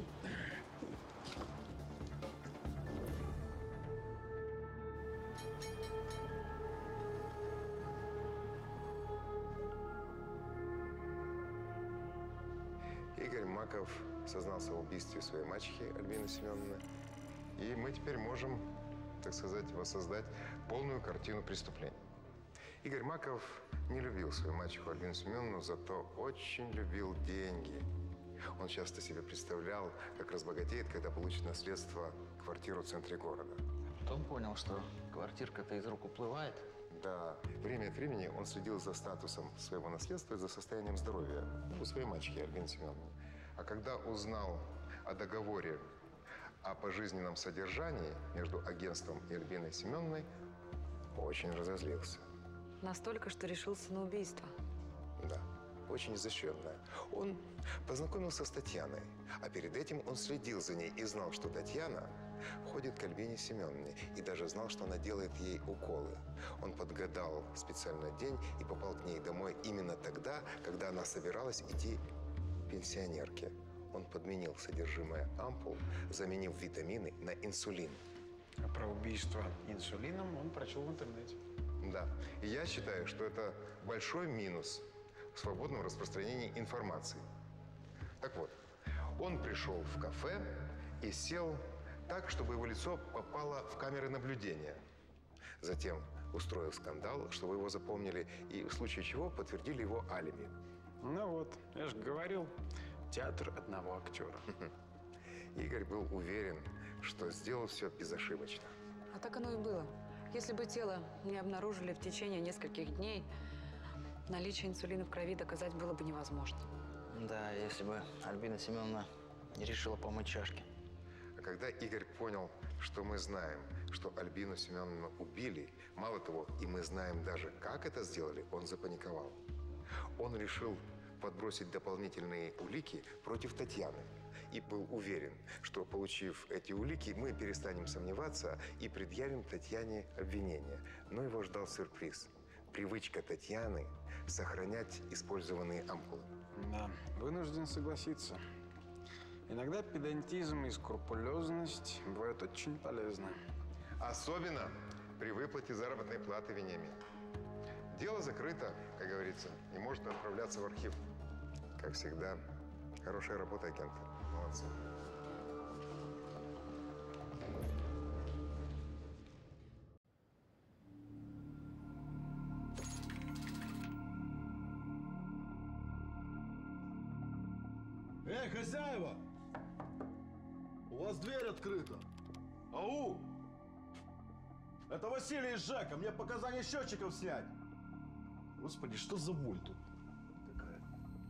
Игорь Маков сознался в убийстве своей мачехи Альбины Семеновны. И мы теперь можем, так сказать, воссоздать полную картину преступления. Игорь Маков не любил свою мачеху Альбину Семеновну, зато очень любил деньги. Он часто себе представлял, как разбогатеет, когда получит наследство квартиру в центре города. Потом понял, что квартирка-то из рук уплывает. Да. Время от времени он следил за статусом своего наследства и за состоянием здоровья у своей мачехи Альбины Семеновны. А когда узнал о договоре о пожизненном содержании между агентством и Альбиной Семеновной, очень разозлился. Настолько, что решился на убийство. Да, очень изощренное. Он познакомился с Татьяной, а перед этим он следил за ней и знал, что Татьяна ходит к Альбине Семеновне и даже знал, что она делает ей уколы. Он подгадал специальный день и попал к ней домой именно тогда, когда она собиралась идти к пенсионерке. Он подменил содержимое ампул, заменив витамины на инсулин. А про убийство инсулином он прочел в интернете. Да. И я считаю, что это большой минус в свободном распространении информации. Так вот, он пришел в кафе и сел так, чтобы его лицо попало в камеры наблюдения. Затем устроил скандал, чтобы его запомнили, и в случае чего подтвердили его алиби. Ну вот, я же говорил, театр одного актера. Игорь был уверен, что сделал все безошибочно. А так оно и было. Если бы тело не обнаружили в течение нескольких дней, наличие инсулина в крови доказать было бы невозможно. Да, если бы Альбина Семеновна не решила помыть чашки. А когда Игорь понял, что мы знаем, что Альбину Семеновну убили, мало того, и мы знаем даже, как это сделали, он запаниковал. Он решил подбросить дополнительные улики против Татьяны. И был уверен, что, получив эти улики, мы перестанем сомневаться и предъявим Татьяне обвинение. Но его ждал сюрприз. Привычка Татьяны сохранять использованные ампулы. Да, вынужден согласиться. Иногда педантизм и скрупулезность бывают очень полезны. Особенно при выплате заработной платы Вениамину. Дело закрыто, как говорится, и может отправляться в архив. Как всегда, хорошая работа, агенты. Молодцы. Эй, хозяева! У вас дверь открыта. Ау! Это Василий из ЖЭКа. Мне показания счетчиков снять. Господи, что за боль тут такая?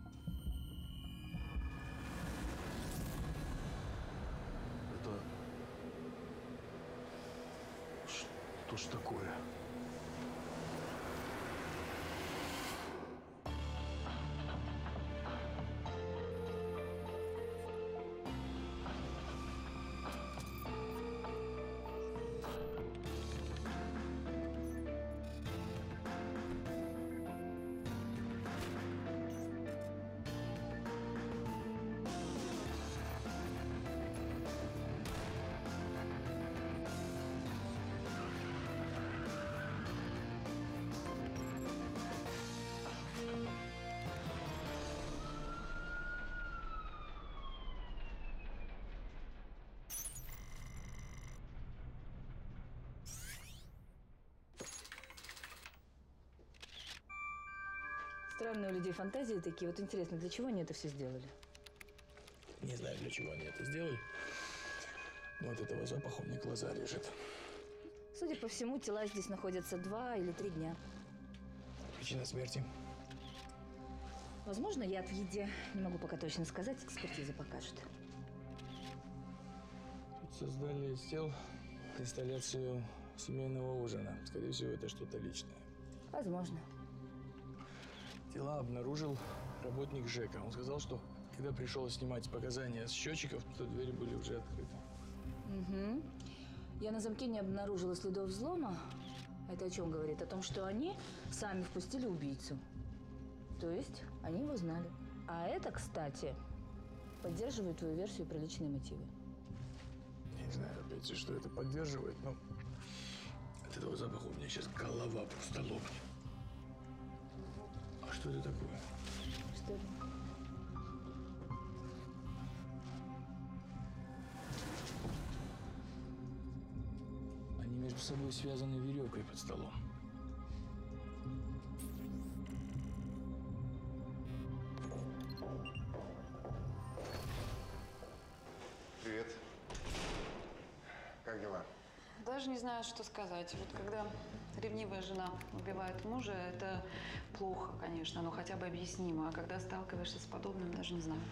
Это... Что ж такое? Странные у людей фантазии такие. Вот интересно, для чего они это все сделали? Не знаю, для чего они это сделали. Но от этого запаха у меня глаза режет. Судя по всему, тела здесь находятся 2 или 3 дня. Причина смерти? Возможно, яд в еде. Не могу пока точно сказать, экспертиза покажет. Тут создали из тел инсталляцию семейного ужина. Скорее всего, это что-то личное. Возможно. Тела обнаружил работник ЖЭКа. Он сказал, что когда пришел снимать показания с счетчиков, то двери были уже открыты. Угу. Я на замке не обнаружила следов взлома. Это о чем говорит? О том, что они сами впустили убийцу. То есть они его знали. А это, кстати, поддерживает твою версию про личные мотивы. Я не знаю, опять же, что это поддерживает, но от этого запаха у меня сейчас голова просто лопнет. А что это такое? Что это? Они между собой связаны веревкой под столом. Привет. Как дела? Даже не знаю, что сказать. Вот когда ревнивая жена убивает мужа, это плохо, конечно, но хотя бы объяснимо. А когда сталкиваешься с подобным, даже не знаю.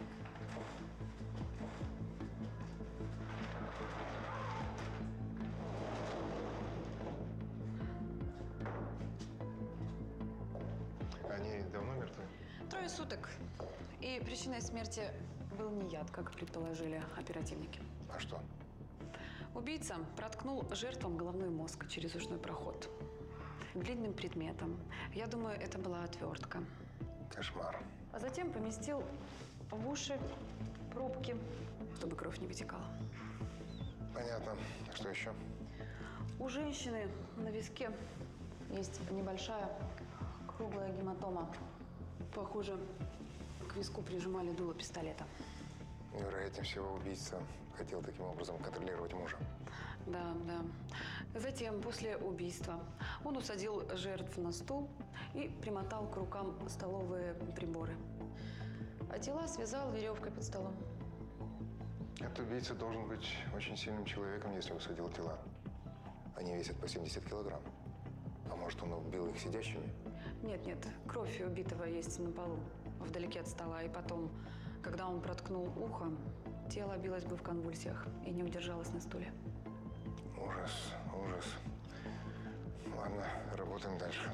Они давно мертвы? 3 суток. И причиной смерти был не яд, как предположили оперативники. А что? Убийца проткнул жертвам головной мозг через ушной проход. Длинным предметом. Я думаю, это была отвертка. Кошмар. А затем поместил в уши пробки, чтобы кровь не вытекала. Понятно. Что еще? У женщины на виске есть небольшая круглая гематома. Похоже, к виску прижимали дуло пистолета. Вероятнее всего, убийца хотел таким образом контролировать мужа. Да, да. Затем, после убийства, он усадил жертв на стул и примотал к рукам столовые приборы. А тела связал веревкой под столом. Этот убийца должен быть очень сильным человеком, если усадил тела. Они весят по 70 килограмм. А может, он убил их сидящими? Нет, нет, кровь убитого есть на полу, вдалеке от стола. И потом, когда он проткнул ухо, тело билось бы в конвульсиях и не удержалось на стуле. Ужас, ужас. Ладно, работаем дальше.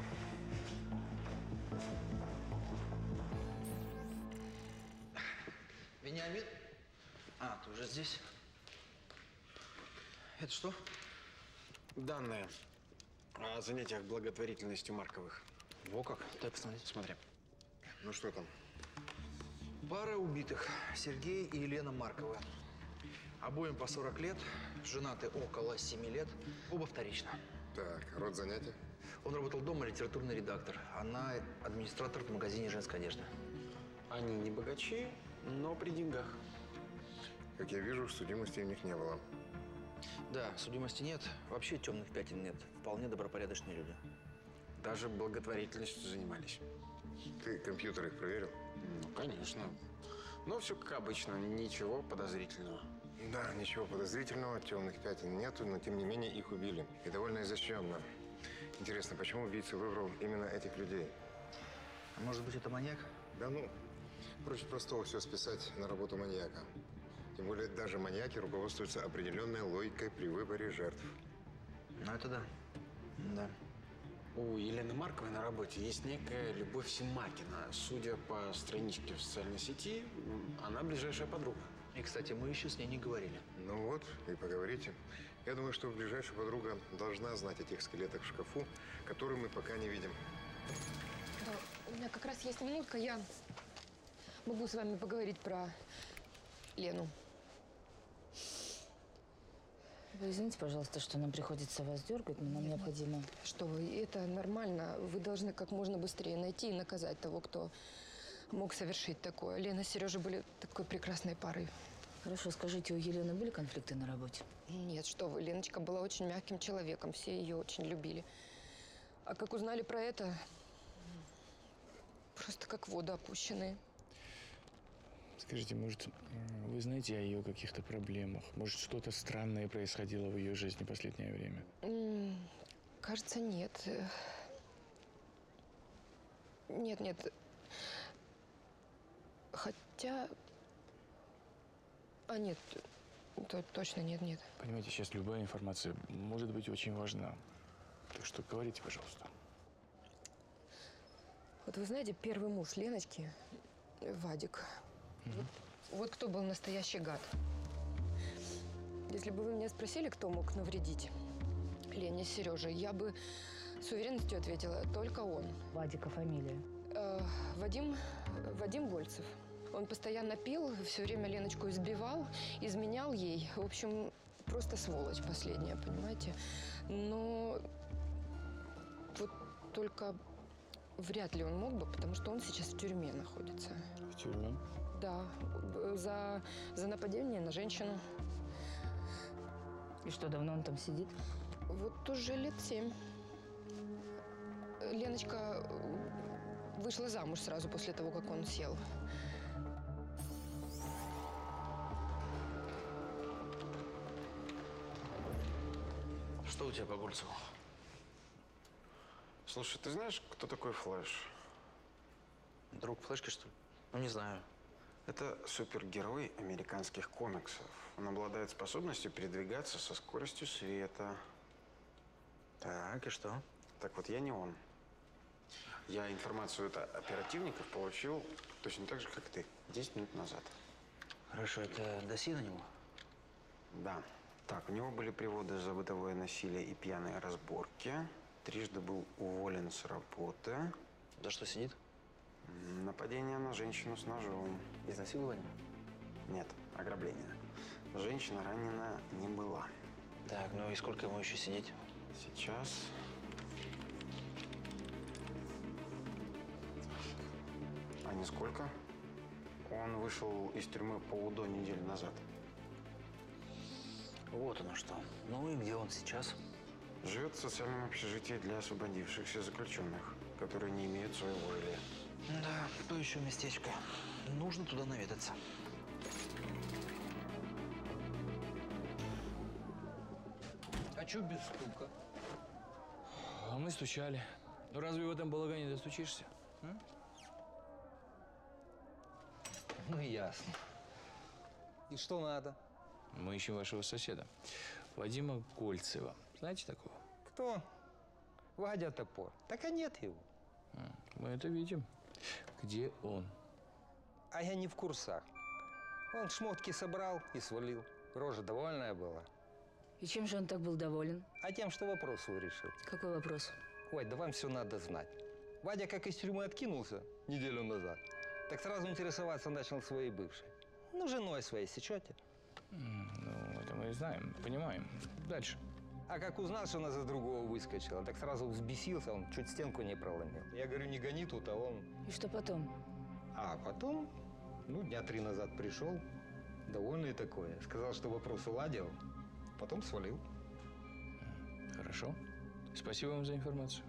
Вениамин? А, ты уже здесь? Это что? Данные о занятиях благотворительностью Марковых. Во как? Дай посмотреть. Смотри. Ну что там? Пара убитых. Сергей и Елена Марковы. Обоим по 40 лет. Женаты около 7 лет. Оба вторично. Так, род занятий? Он работал дома, литературный редактор. Она администратор в магазине женской одежды. Они не богачи, но при деньгах. Как я вижу, судимости у них не было. Да, судимости нет. Вообще темных пятен нет. Вполне добропорядочные люди. Даже благотворительностью занимались. Ты компьютер их проверил? Ну, конечно. Но все как обычно, ничего подозрительного. Да, ничего подозрительного, темных пятен нету, но тем не менее их убили. И довольно изощренно. Интересно, почему убийца выбрал именно этих людей? А может быть, это маньяк? Да ну, проще простого все списать на работу маньяка. Тем более даже маньяки руководствуются определенной логикой при выборе жертв. Ну, это да. Да. У Елены Марковой на работе есть некая Любовь Симакина. Судя по страничке в социальной сети, она ближайшая подруга. И, кстати, мы еще с ней не говорили. Ну вот, и поговорите. Я думаю, что ближайшая подруга должна знать о тех скелетах в шкафу, которые мы пока не видим. У меня как раз есть минутка, я могу с вами поговорить про Лену. Вы извините, пожалуйста, что нам приходится вас дергать, но нам необходимо… Что вы, это нормально. Вы должны как можно быстрее найти и наказать того, кто мог совершить такое. Лена и Сережа были такой прекрасной парой. Хорошо, скажите, у Елены были конфликты на работе? Нет, что вы, Леночка была очень мягким человеком, все ее очень любили. А как узнали про это, просто как в воду опущенные. Скажите, может, вы знаете о ее каких-то проблемах? Может, что-то странное происходило в ее жизни в последнее время? Кажется, нет. Нет. Хотя... нет, точно нет. Понимаете, сейчас любая информация может быть очень важна. Так что говорите, пожалуйста. Вот вы знаете, первый муж Леночки, Вадик, вот кто был настоящий гад. Если бы вы меня спросили, кто мог навредить Лене с Сережей, я бы с уверенностью ответила, только он. Вадика фамилия? Вадим Гольцев. Он постоянно пил, все время Леночку избивал, изменял ей. В общем, просто сволочь последняя, понимаете? Но вот только вряд ли он мог бы, потому что он сейчас в тюрьме находится. В тюрьме? Да, за нападение на женщину. И что, давно он там сидит? Вот уже лет 7. Леночка вышла замуж сразу после того, как он сел. Что у тебя по Гольцеву? Слушай, ты знаешь, кто такой Флэш? Друг Флешки, что ли? Ну, не знаю. Это супергерой американских комиксов. Он обладает способностью передвигаться со скоростью света. Так, и что? Так вот, я не он. Я информацию от оперативников получил точно так же, как ты, 10 минут назад. Хорошо, это досье на него? Да. Так, у него были приводы за бытовое насилие и пьяные разборки. Трижды был уволен с работы. За что сидит? Нападение на женщину с ножом. Изнасилование? Нет, ограбление. Женщина ранена не была. Так, ну и сколько ему еще сидеть? Сейчас. А не сколько? Он вышел из тюрьмы полудо недели назад. Вот оно что. Ну и где он сейчас? Живет в социальном общежитии для освободившихся заключенных, которые не имеют своего жилья. Да, то еще местечко. Нужно туда наведаться. А чё без стука? А мы стучали. Ну разве в этом балагане достучишься? Ну, ясно. И что надо? Мы ищем вашего соседа, Вадима Гольцева. Знаете такого? Кто? Вадя Топор. Так а нет его. Мы это видим. Где он? А я не в курсах. Он шмотки собрал и свалил. Рожа довольная была. И чем же он так был доволен? А тем, что вопрос свой решил. Какой вопрос? Ой, да вам все надо знать. Вадя как из тюрьмы откинулся неделю назад, так сразу интересоваться начал своей бывшей. Ну, женой своей сечете. Ну, это мы знаем, понимаем. Дальше. А как узнал, что она за другого выскочила, так сразу взбесился, он чуть стенку не проломил. Я говорю, не гони тут, а он... И что потом? А потом, ну, дня 3 назад пришел, довольный такой. Сказал, что вопрос уладил, потом свалил. Хорошо. Спасибо вам за информацию.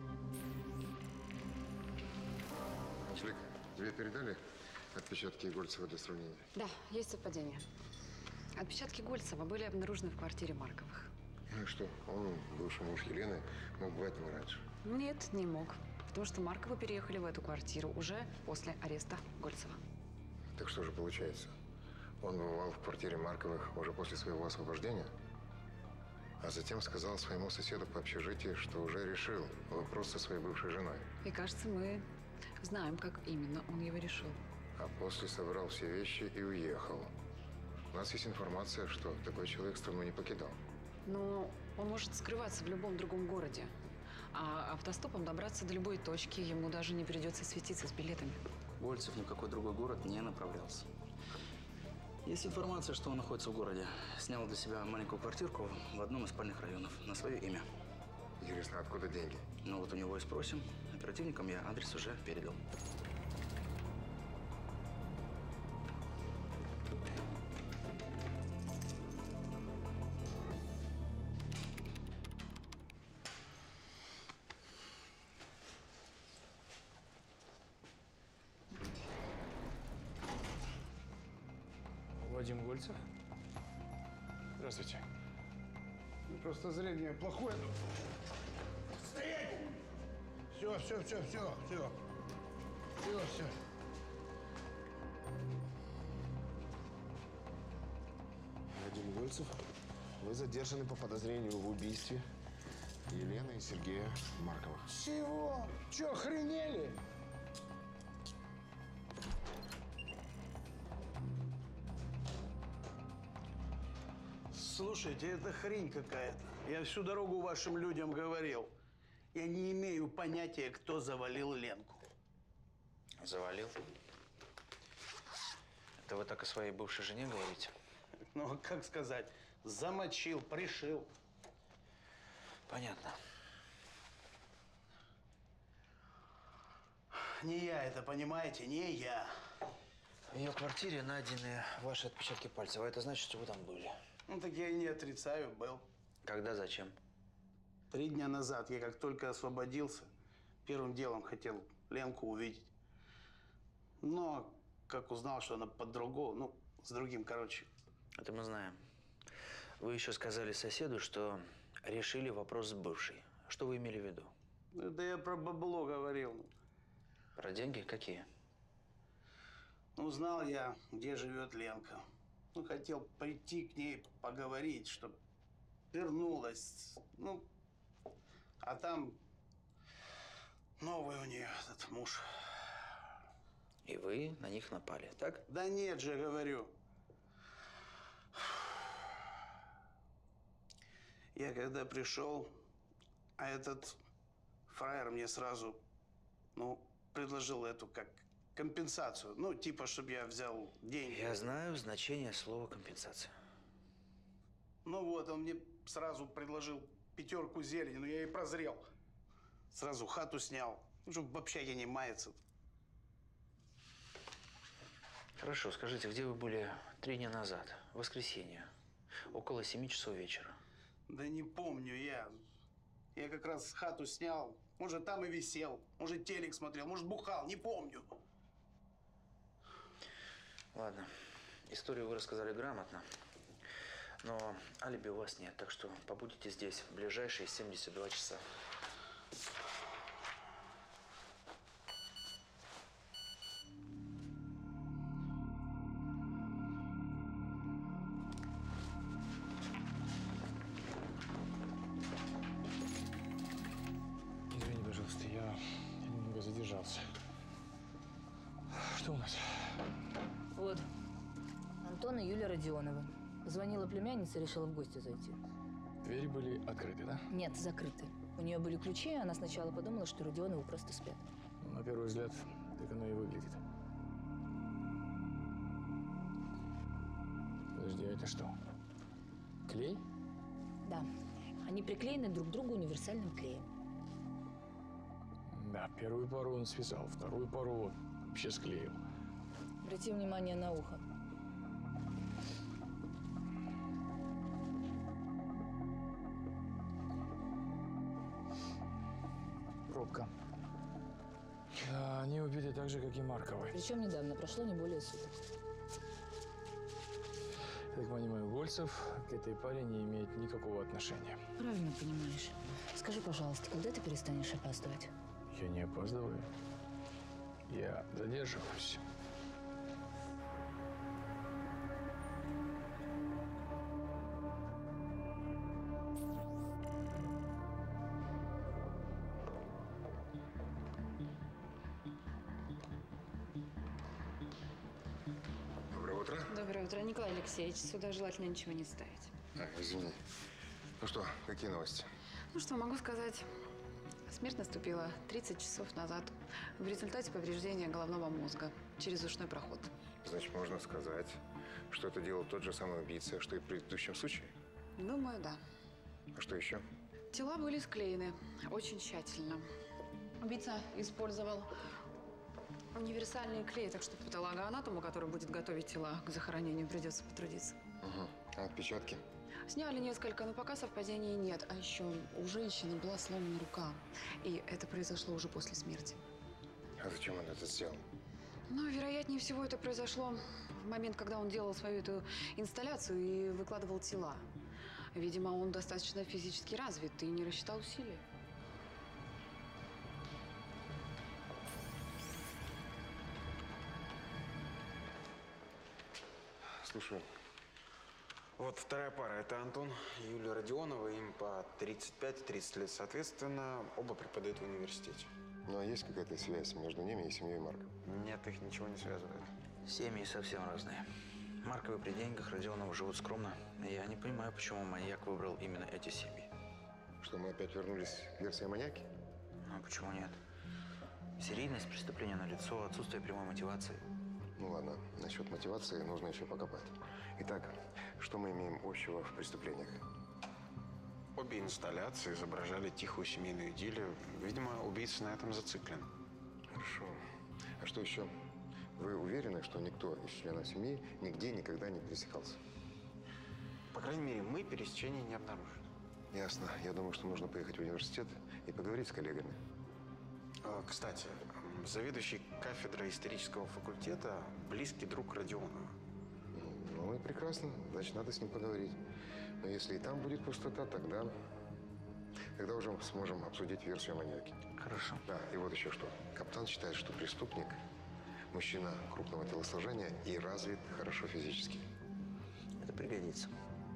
Анжелик, тебе передали отпечатки Гольцева для сравнения? Да, есть совпадение. Отпечатки Гольцева были обнаружены в квартире Марковых. Ну и что, он, бывший муж Елены, мог бывать не раньше? Нет, не мог. Потому что Марковы переехали в эту квартиру уже после ареста Гольцева. Так что же получается? Он бывал в квартире Марковых уже после своего освобождения, а затем сказал своему соседу по общежитию, что уже решил вопрос со своей бывшей женой. И кажется, мы знаем, как именно он его решил. А после собрал все вещи и уехал. У нас есть информация, что такой человек страну не покидал. Но он может скрываться в любом другом городе. А автостопом добраться до любой точки ему даже не придется светиться с билетами. Гольцев ни в какой другой город не направлялся. Есть информация, что он находится в городе. Снял для себя маленькую квартирку в одном из спальных районов на свое имя. Интересно, откуда деньги? Ну вот у него и спросим. Оперативникам я адрес уже передал. Вадим Гольцев. Здравствуйте. Просто зрение плохое. Стоять! Все. Вадим Гольцев, вы задержаны по подозрению в убийстве Елены и Сергея Марковых. Чего? Че, охренели? Слушайте, это хрень какая-то. Я всю дорогу вашим людям говорил. Я не имею понятия, кто завалил Ленку. Завалил? Это вы так о своей бывшей жене говорите? Ну, как сказать, замочил, пришил. Понятно. Не я это, понимаете, не я. В ее квартире найдены ваши отпечатки пальцев. А это значит, что вы там были? Ну, так я и не отрицаю, был. Когда, зачем? 3 дня назад я как только освободился, первым делом хотел Ленку увидеть. Но как узнал, что она под другого, ну, с другим, короче. Это мы знаем. Вы еще сказали соседу, что решили вопрос с бывшей. Что вы имели в виду? Да я про бабло говорил. Про деньги? Какие? Ну, знал я, где живет Ленка. Ну, хотел прийти к ней поговорить, чтобы вернулась. Ну, а там новый у нее этот муж. И вы на них напали, так? Да нет же, говорю. Я когда пришел, а этот фраер мне сразу, ну, предложил эту как компенсацию. Ну, типа, чтобы я взял деньги. Я знаю значение слова компенсация. Ну вот, он мне сразу предложил 5 зелени, но я и прозрел. Сразу хату снял, ну, чтобы в общаге не маяться. Хорошо, скажите, где вы были 3 дня назад, в воскресенье, около 7 часов вечера? Да не помню я. Я как раз хату снял. Может, там и висел. Может, телек смотрел. Может, бухал. Не помню. Ладно, историю вы рассказали грамотно, но алиби у вас нет, так что побудете здесь в ближайшие 72 часа. Извини, пожалуйста, я немного задержался. Что у нас? Вот. Антон и Юлия Родионовы. Позвонила племянница и решила в гости зайти. Двери были открыты, да? Нет, закрыты. У нее были ключи, и она сначала подумала, что Родионовы просто спят. Ну, на первый взгляд, так оно и выглядит. Подожди, а это что? Клей? Да. Они приклеены друг к другу универсальным клеем. Да, первую пару он связал, вторую пару вот вообще склеил. Обрати внимание на ухо. Пробка. Да, они убиты так же, как и Марковы. Причем недавно, прошло не более суток. Я так понимаю, Гольцев к этой паре не имеет никакого отношения. Правильно понимаешь. Скажи, пожалуйста, когда ты перестанешь опаздывать? Я не опаздываю. Я задерживаюсь. Доброе утро. Доброе утро, Николай Алексеевич. Сюда желательно ничего не ставить. Извини. Ну что, какие новости? Ну что, могу сказать. Смерть наступила 30 часов назад в результате повреждения головного мозга через ушной проход. Значит, можно сказать, что это делал тот же самый убийца, что и в предыдущем случае? Думаю, да. А что еще? Тела были склеены очень тщательно. Убийца использовал универсальный клей, так что патологоанатому, который будет готовить тела к захоронению, придется потрудиться. Угу. А отпечатки? Сняли несколько, но пока совпадений нет. А еще у женщины была сломана рука. И это произошло уже после смерти. А зачем он это сделал? Но, вероятнее всего, это произошло в момент, когда он делал свою эту инсталляцию и выкладывал тела. Видимо, он достаточно физически развит и не рассчитал усилия. Слушаю. Вот вторая пара. Это Антон и Юлия Родионова. Им по 35 и 30 лет соответственно. Оба преподают в университете. Ну а есть какая-то связь между ними и семьей Марка? Нет, их ничего не связывает. Семьи совсем разные. Марковы при деньгах, Родионовы живут скромно. И я не понимаю, почему маньяк выбрал именно эти семьи. Что, мы опять вернулись к версии о маньяке? Ну, почему нет? Серийность преступления налицо, отсутствие прямой мотивации. Ну ладно, насчет мотивации нужно еще покопать. Итак, что мы имеем общего в преступлениях? Обе инсталляции изображали тихую семейную идиллию. Видимо, убийца на этом зациклен. Хорошо. А что еще? Вы уверены, что никто из членов семьи нигде никогда не пересекался? По крайней мере, мы пересечений не обнаружили. Ясно. Я думаю, что нужно поехать в университет и поговорить с коллегами. Кстати, заведующий кафедрой исторического факультета – близкий друг Родионова. Ну и прекрасно. Значит, надо с ним поговорить. Но если и там будет пустота, тогда уже сможем обсудить версию о маньяке. Хорошо. Да, и вот еще что. Каптан считает, что преступник – мужчина крупного телосложения и развит хорошо физически. Это пригодится.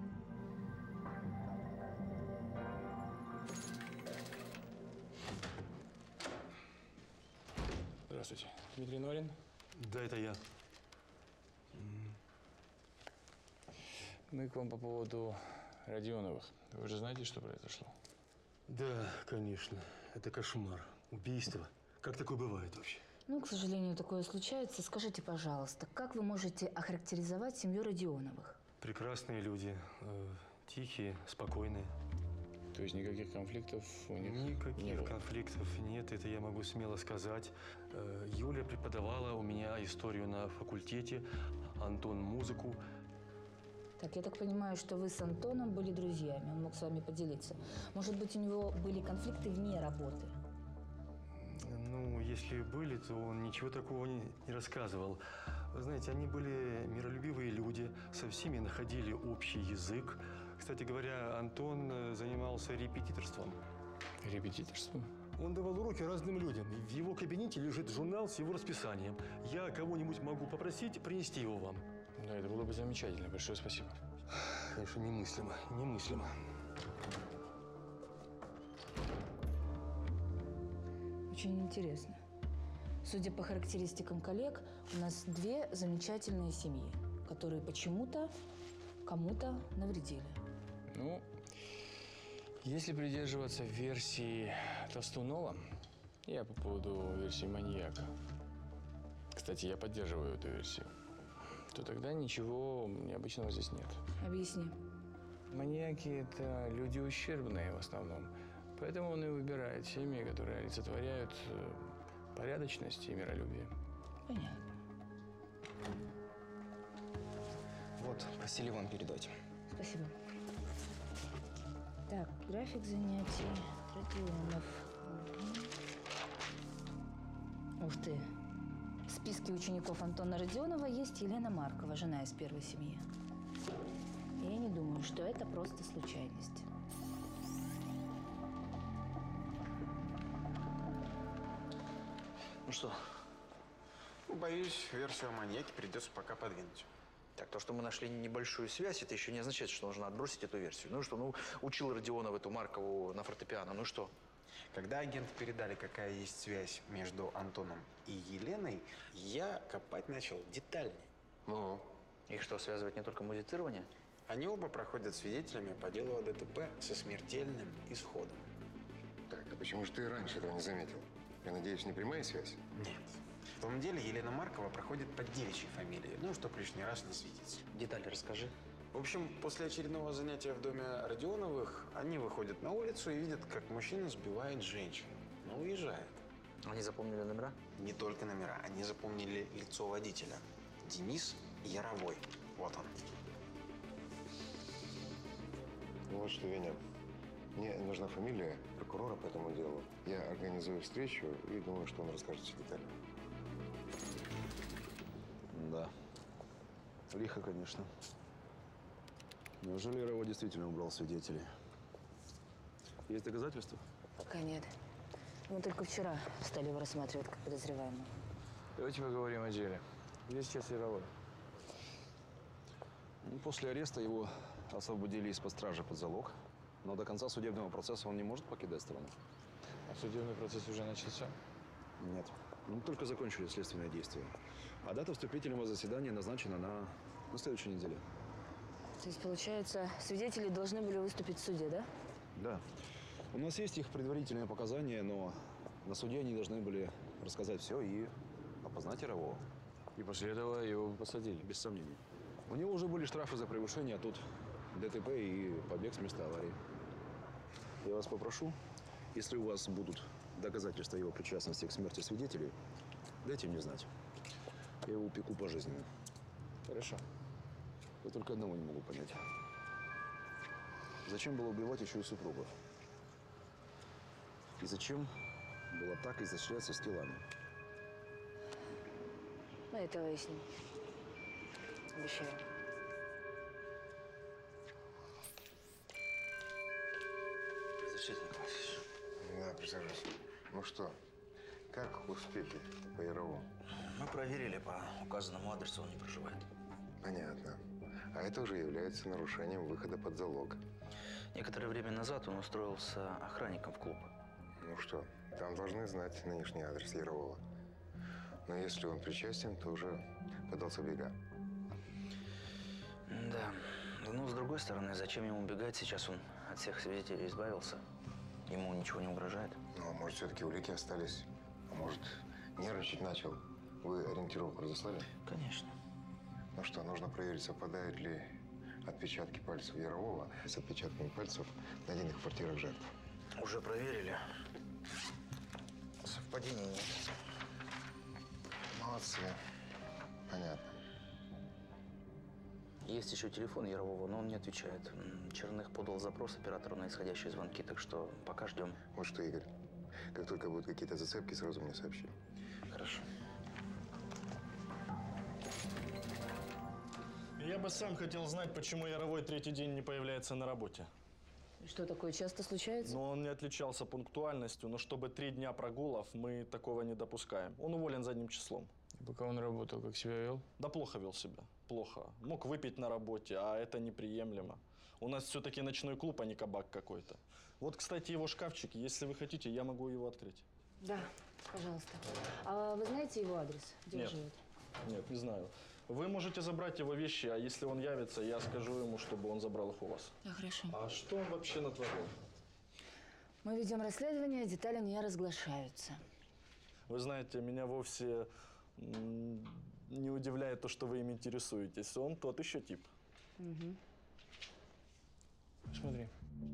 Здравствуйте. Дмитрий Норин? Да, это я. Мы к вам по поводу Родионовых. Вы же знаете, что произошло? Да, конечно. Это кошмар. Убийство. Как такое бывает вообще? Ну, к сожалению, такое случается. Скажите, пожалуйста, как вы можете охарактеризовать семью Родионовых? Прекрасные люди. Тихие, спокойные. То есть никаких конфликтов у них Никаких не было? конфликтов нет, это я могу смело сказать. Юля преподавала у меня историю на факультете, Антон музыку. Так, я так понимаю, что вы с Антоном были друзьями, он мог с вами поделиться. Может быть, у него были конфликты вне работы? Ну, если были, то он ничего такого не рассказывал. Вы знаете, они были миролюбивые люди, со всеми находили общий язык. Кстати говоря, Антон занимался репетиторством. Репетиторством? Он давал уроки разным людям. В его кабинете лежит журнал с его расписанием. Я кого-нибудь могу попросить принести его вам. Да, это было бы замечательно. Большое спасибо. Конечно, немыслимо. Немыслимо. Очень интересно. Судя по характеристикам коллег, у нас две замечательные семьи, которые почему-то кому-то навредили. Ну, если придерживаться версии Толстунова, я по поводу версии маньяка, кстати, я поддерживаю эту версию, то тогда ничего необычного здесь нет. Объясни. Маньяки – это люди ущербные в основном. Поэтому он и выбирает семьи, которые олицетворяют порядочность и миролюбие. Понятно. Вот, просили вам передать. Спасибо. Так, график занятий. Родионов. Ух ты. В списке учеников Антона Родионова есть Елена Маркова, жена из первой семьи. Я не думаю, что это просто случайность. Ну что? Боюсь, версию о маньяке придется пока подвинуть. Так, то, что мы нашли небольшую связь, это еще не означает, что нужно отбросить эту версию. Ну что, учил Родионов эту Маркову на фортепиано, ну что? Когда агенты передали, какая есть связь между Антоном и Еленой, я копать начал детальнее. Ну? Их что, связывает не только музицирование? Они оба проходят свидетелями по делу о ДТП со смертельным исходом. Так, а почему же ты раньше этого не заметил? Я надеюсь, не прямая связь? Нет. В том деле Елена Маркова проходит под девичьей фамилией, ну, чтоб лишний раз не светиться. Детали расскажи. В общем, после очередного занятия в доме Родионовых они выходят на улицу и видят, как мужчина сбивает женщину, но уезжает. Они запомнили номера? Не только номера, они запомнили лицо водителя. Денис Яровой. Вот он. Вот что, Веня, мне нужна фамилия прокурора по этому делу. Я организую встречу и думаю, что он расскажет все детали. Лихо, конечно. Неужели Яровой действительно убрал свидетелей? Есть доказательства? Пока нет. Мы только вчера стали его рассматривать как подозреваемого. Давайте поговорим о деле. Где сейчас Яровой? Ну, после ареста его освободили из-под стражи под залог. Но до конца судебного процесса он не может покидать страну. А судебный процесс уже начался? Нет. Мы только закончили следственное действие. А дата вступительного заседания назначена на следующей неделе. То есть, получается, свидетели должны были выступить в суде, да? Да. У нас есть их предварительные показания, но на суде они должны были рассказать все и опознать Ярового. И после этого его посадили? Без сомнений. У него уже были штрафы за превышение, а тут ДТП и побег с места аварии. Я вас попрошу, если у вас будут доказательства его причастности к смерти свидетелей, дайте мне знать. Я его упеку пожизненно. Хорошо. Я только одного не могу понять. Зачем было убивать еще и супругов? И зачем было так изощряться с телами? Мы это выясним. Обещаю. Разрешите, Николаевич? Да, присаживайся. Ну что, как успехи по Яровому? Мы проверили, по указанному адресу он не проживает. Понятно. А это уже является нарушением выхода под залог. Некоторое время назад он устроился охранником в клуб. Ну что, там должны знать нынешний адрес Ярового. Но если он причастен, то уже подался в бега. Да. Но с другой стороны, зачем ему бегать? Сейчас он от всех свидетелей избавился. Ему ничего не угрожает. Ну, а может, все-таки улики остались? А может, нервничать начал? Вы ориентировку разослали? Конечно. Ну что, нужно проверить, совпадают ли отпечатки пальцев Ярового с отпечатками пальцев, найденных в квартирах жертв. Уже проверили. Совпадений нет. Молодцы. Понятно. Есть еще телефон Ярового, но он не отвечает. Черных подал запрос оператору на исходящие звонки, так что пока ждем. Вот что, Игорь, как только будут какие-то зацепки, сразу мне сообщи. Хорошо. Я бы сам хотел знать, почему Яровой третий день не появляется на работе. И что, такое часто случается? Но он не отличался пунктуальностью, но чтобы 3 дня прогулов, мы такого не допускаем. Он уволен задним числом. И пока он работал, как себя вел? Да плохо вел себя. Плохо. Мог выпить на работе, а это неприемлемо. У нас все-таки ночной клуб, а не кабак какой-то. Вот, кстати, его шкафчик. Если вы хотите, я могу его открыть. Да, пожалуйста. А вы знаете его адрес? Где он Нет. живет? Нет, не знаю. Вы можете забрать его вещи, а если он явится, я скажу ему, чтобы он забрал их у вас. Да, хорошо. А что он вообще натворил? Мы ведем расследование, детали не разглашаются. Вы знаете, меня вовсе не удивляет то, что вы им интересуетесь. Он тот еще тип. Угу. Смотри.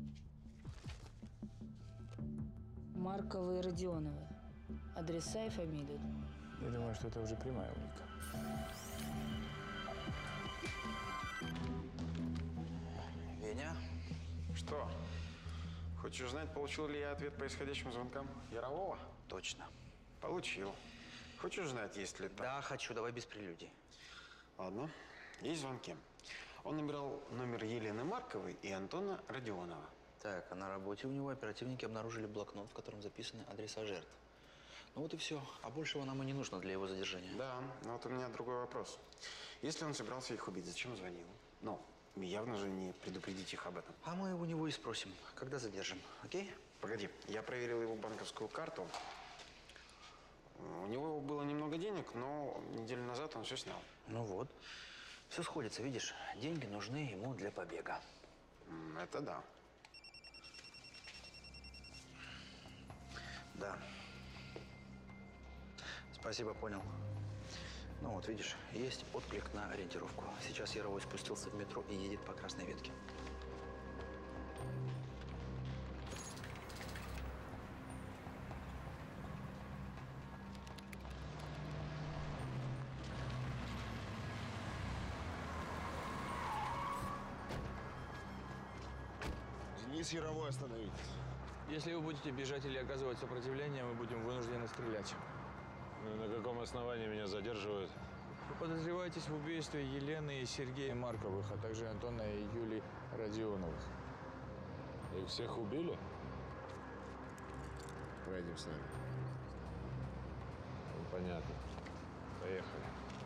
Марковы и Родионовы. Адреса и фамилии. Я думаю, что это уже прямая улика. Веня? Что? Хочешь узнать, получил ли я ответ по исходящим звонкам Ярового? Точно. Получил. Хочешь знать, есть ли там? Да, хочу. Давай без прелюдий. Ладно. Есть звонки. Он набирал номер Елены Марковой и Антона Родионова. Так, а на работе у него оперативники обнаружили блокнот, в котором записаны адреса жертв. Ну вот и все. А большего нам и не нужно для его задержания. Да, но вот у меня другой вопрос. Если он собирался их убить, зачем звонил? Ну, явно же не предупредить их об этом. А мы у него и спросим, когда задержим, окей? Погоди, я проверил его банковскую карту. У него было немного денег, но неделю назад он все снял. Ну вот. Все сходится, видишь? Деньги нужны ему для побега. Это да. Да. Спасибо, понял. Ну вот, видишь, есть отклик на ориентировку. Сейчас Яровой спустился в метро и едет по красной ветке. Денис Яровой остановить. Если вы будете бежать или оказывать сопротивление, мы будем вынуждены стрелять. Ну, на каком основании меня задерживают? Вы подозреваетесь в убийстве Елены и Сергея Марковых, а также Антона и Юлии Родионовых. Их всех убили? Поедем с нами. Ну, понятно. Поехали.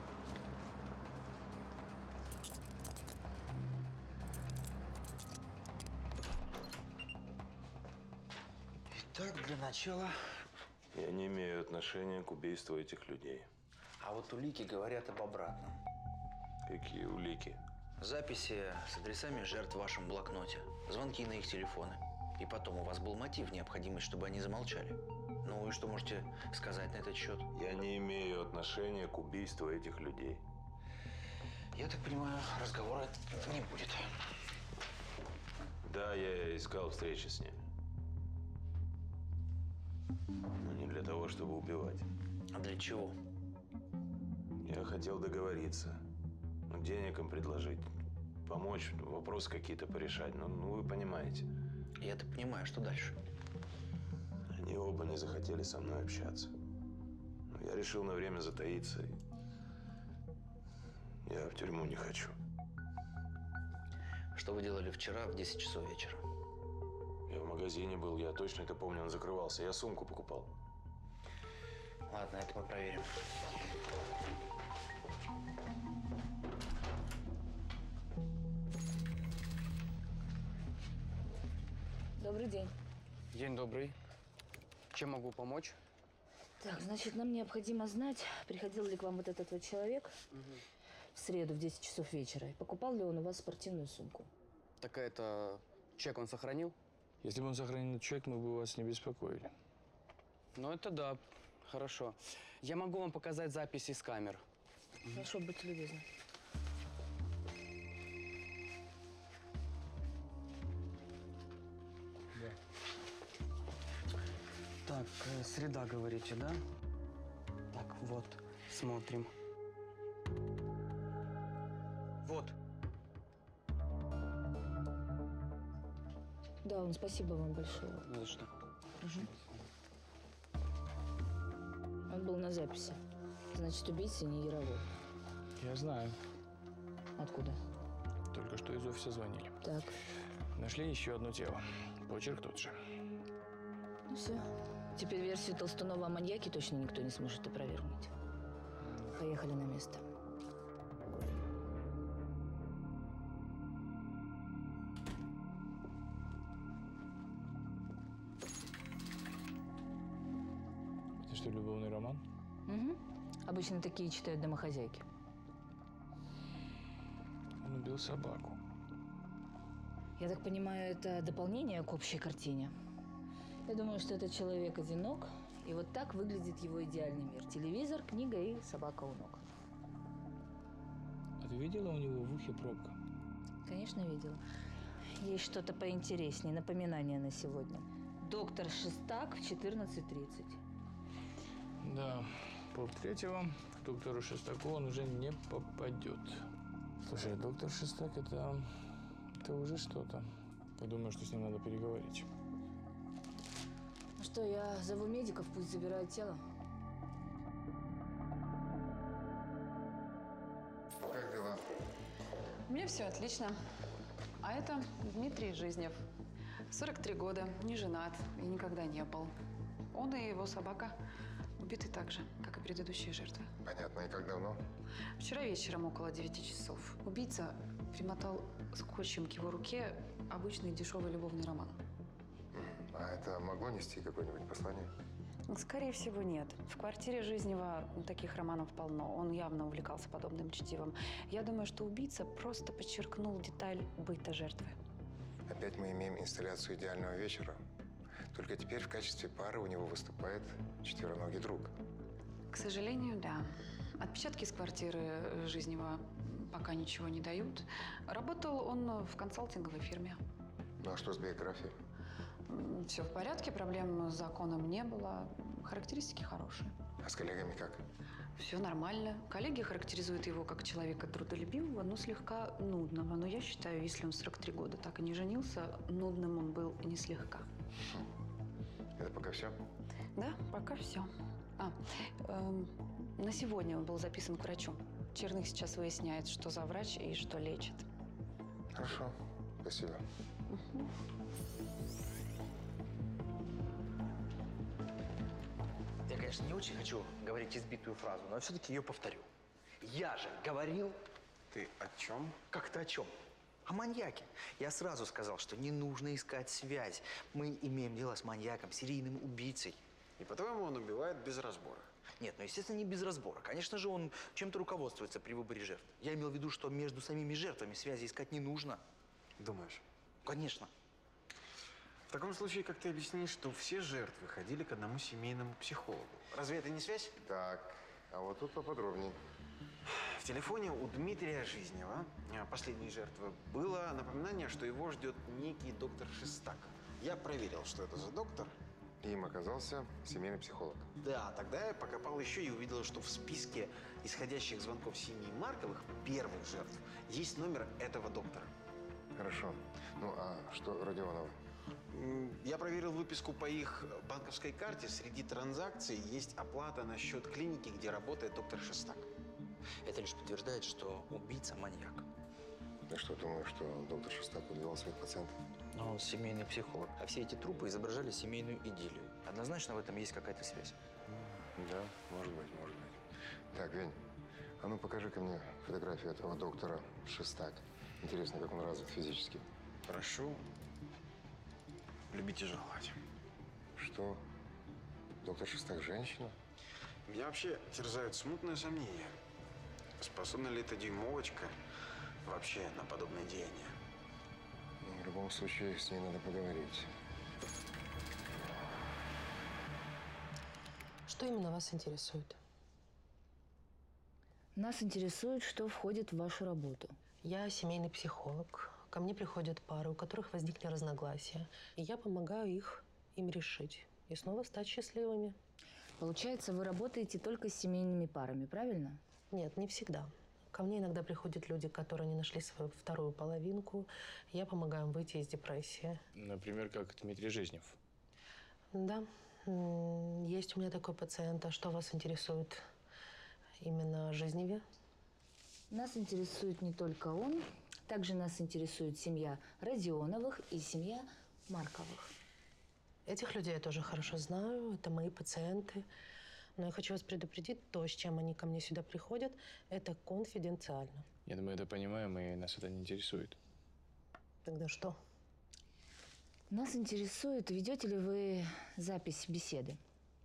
Итак, для начала... Я не имею отношения к убийству этих людей. А вот улики говорят об обратном. Какие улики? Записи с адресами жертв в вашем блокноте, звонки на их телефоны. И потом у вас был мотив, необходимость, чтобы они замолчали. Ну и что можете сказать на этот счет? Я не имею отношения к убийству этих людей. Я так понимаю, разговора не будет. Да, я искал встречи с ними. Но не для того, чтобы убивать. А для чего? Я хотел договориться. Ну, денег им предложить. Помочь, вопросы какие-то порешать. Ну, вы понимаете. Я так понимаю, что дальше? Они оба не захотели со мной общаться. Но я решил на время затаиться. Я в тюрьму не хочу. Что вы делали вчера в 10 часов вечера? Я в магазине был, я точно это помню, он закрывался. Я сумку покупал. Ладно, это мы проверим. Добрый день. День добрый. Чем могу помочь? Так, значит, нам необходимо знать, приходил ли к вам вот этот вот человек в среду в 10 часов вечера. И покупал ли он у вас спортивную сумку? Так это чек он сохранил? Если бы он сохранил чек, мы бы вас не беспокоили. Ну это да, хорошо. Я могу вам показать записи с камер. Хорошо, будьте любезны. Так, среда, говорите, да? Так, вот, смотрим. Вот. Да, спасибо вам большое. Не за что. Он был на записи. Значит, убийца не Яровой. Я знаю. Откуда? Только что из офиса звонили. Так. Нашли еще одно тело. Почерк тот же. Ну все. Теперь версию Толстунова о маньяке точно никто не сможет опровергнуть. Поехали на место. Это что, любовный роман? Угу. Обычно такие читают домохозяйки. Он убил собаку. Я так понимаю, это дополнение к общей картине. Я думаю, что этот человек одинок, и вот так выглядит его идеальный мир. Телевизор, книга и собака у ног. А ты видела у него в ухе пробка? Конечно, видела. Есть что-то поинтереснее, напоминание на сегодня. Доктор Шестак в 14:30. Да, полтретьего к доктору Шестаку он уже не попадет. Слушай, доктор Шестак это уже что-то. Я думаю, что с ним надо переговорить. Ну что, я зову медиков, пусть забирают тело. Как дела? У меня все отлично. А это Дмитрий Жизнев. 43 года, не женат и никогда не был. Он и его собака убиты так же, как и предыдущие жертвы. Понятно. И как давно? Вчера вечером около 9 часов убийца примотал скотчем к его руке обычный дешевый любовный роман. А это могло нести какое-нибудь послание? Скорее всего, нет. В квартире Жизнева таких романов полно. Он явно увлекался подобным чтивом. Я думаю, что убийца просто подчеркнул деталь быта жертвы. Опять мы имеем инсталляцию идеального вечера. Только теперь в качестве пары у него выступает четвероногий друг. К сожалению, да. Отпечатки из квартиры Жизнева пока ничего не дают. Работал он в консалтинговой фирме. Ну а что с биографией? Все в порядке, проблем с законом не было. Характеристики хорошие. А с коллегами как? Все нормально. Коллеги характеризуют его как человека трудолюбивого, но слегка нудного. Но я считаю, если он 43 года так и не женился, нудным он был не слегка. Это пока все? Да, пока все. На сегодня он был записан к врачу. Черных сейчас выясняет, что за врач и что лечит. Хорошо, спасибо. Я, конечно, не очень хочу говорить избитую фразу, но все-таки ее повторю. Я же говорил... Ты о чем? Как-то о чем? О маньяке. Я сразу сказал, что не нужно искать связь. Мы имеем дело с маньяком, серийным убийцей. И по-твоему, он убивает без разбора? Нет, ну, естественно, не без разбора. Конечно же, он чем-то руководствуется при выборе жертв. Я имел в виду, что между самими жертвами связи искать не нужно. Думаешь? Конечно. В таком случае, как ты объяснишь, что все жертвы ходили к одному семейному психологу? Разве это не связь? Так, а вот тут поподробнее. В телефоне у Дмитрия Жизнева, последней жертвы, было напоминание, что его ждет некий доктор Шестак. Я проверил, что это за доктор. Им оказался семейный психолог. Да, тогда я покопал еще и увидел, что в списке исходящих звонков семьи Марковых, первых жертв, есть номер этого доктора. Хорошо. Ну, а что Родионова? Я проверил выписку по их банковской карте. Среди транзакций есть оплата на счет клиники, где работает доктор Шестак. Это лишь подтверждает, что убийца маньяк. Ты что, думаешь, что доктор Шестак убивал своих пациентов? Но он семейный психолог. А все эти трупы изображали семейную идиллию. Однозначно в этом есть какая-то связь. Да, может быть, может быть. Так, Вень, а ну покажи-ка мне фотографию этого доктора Шестак. Интересно, как он развит физически. Прошу любить и жаловать. Что? Доктор Шестак женщина? Меня вообще терзают смутные сомнения. Способна ли эта дюймовочка вообще на подобное деяние? В любом случае, с ней надо поговорить. Что именно вас интересует? Нас интересует, что входит в вашу работу. Я семейный психолог. Ко мне приходят пары, у которых возникли разногласия. И я помогаю им решить. И снова стать счастливыми. Получается, вы работаете только с семейными парами, правильно? Нет, не всегда. Ко мне иногда приходят люди, которые не нашли свою вторую половинку. Я помогаю им выйти из депрессии. Например, как Дмитрий Жизнев. Да, есть у меня такой пациент. А что вас интересует именно о Жизневе? Нас интересует не только он. Также нас интересует семья Родионовых и семья Марковых. Этих людей я тоже хорошо знаю. Это мои пациенты. Но я хочу вас предупредить, то, с чем они ко мне сюда приходят, это конфиденциально. Я думаю, это понимаем, и нас это не интересует. Тогда что? Нас интересует, ведете ли вы запись беседы?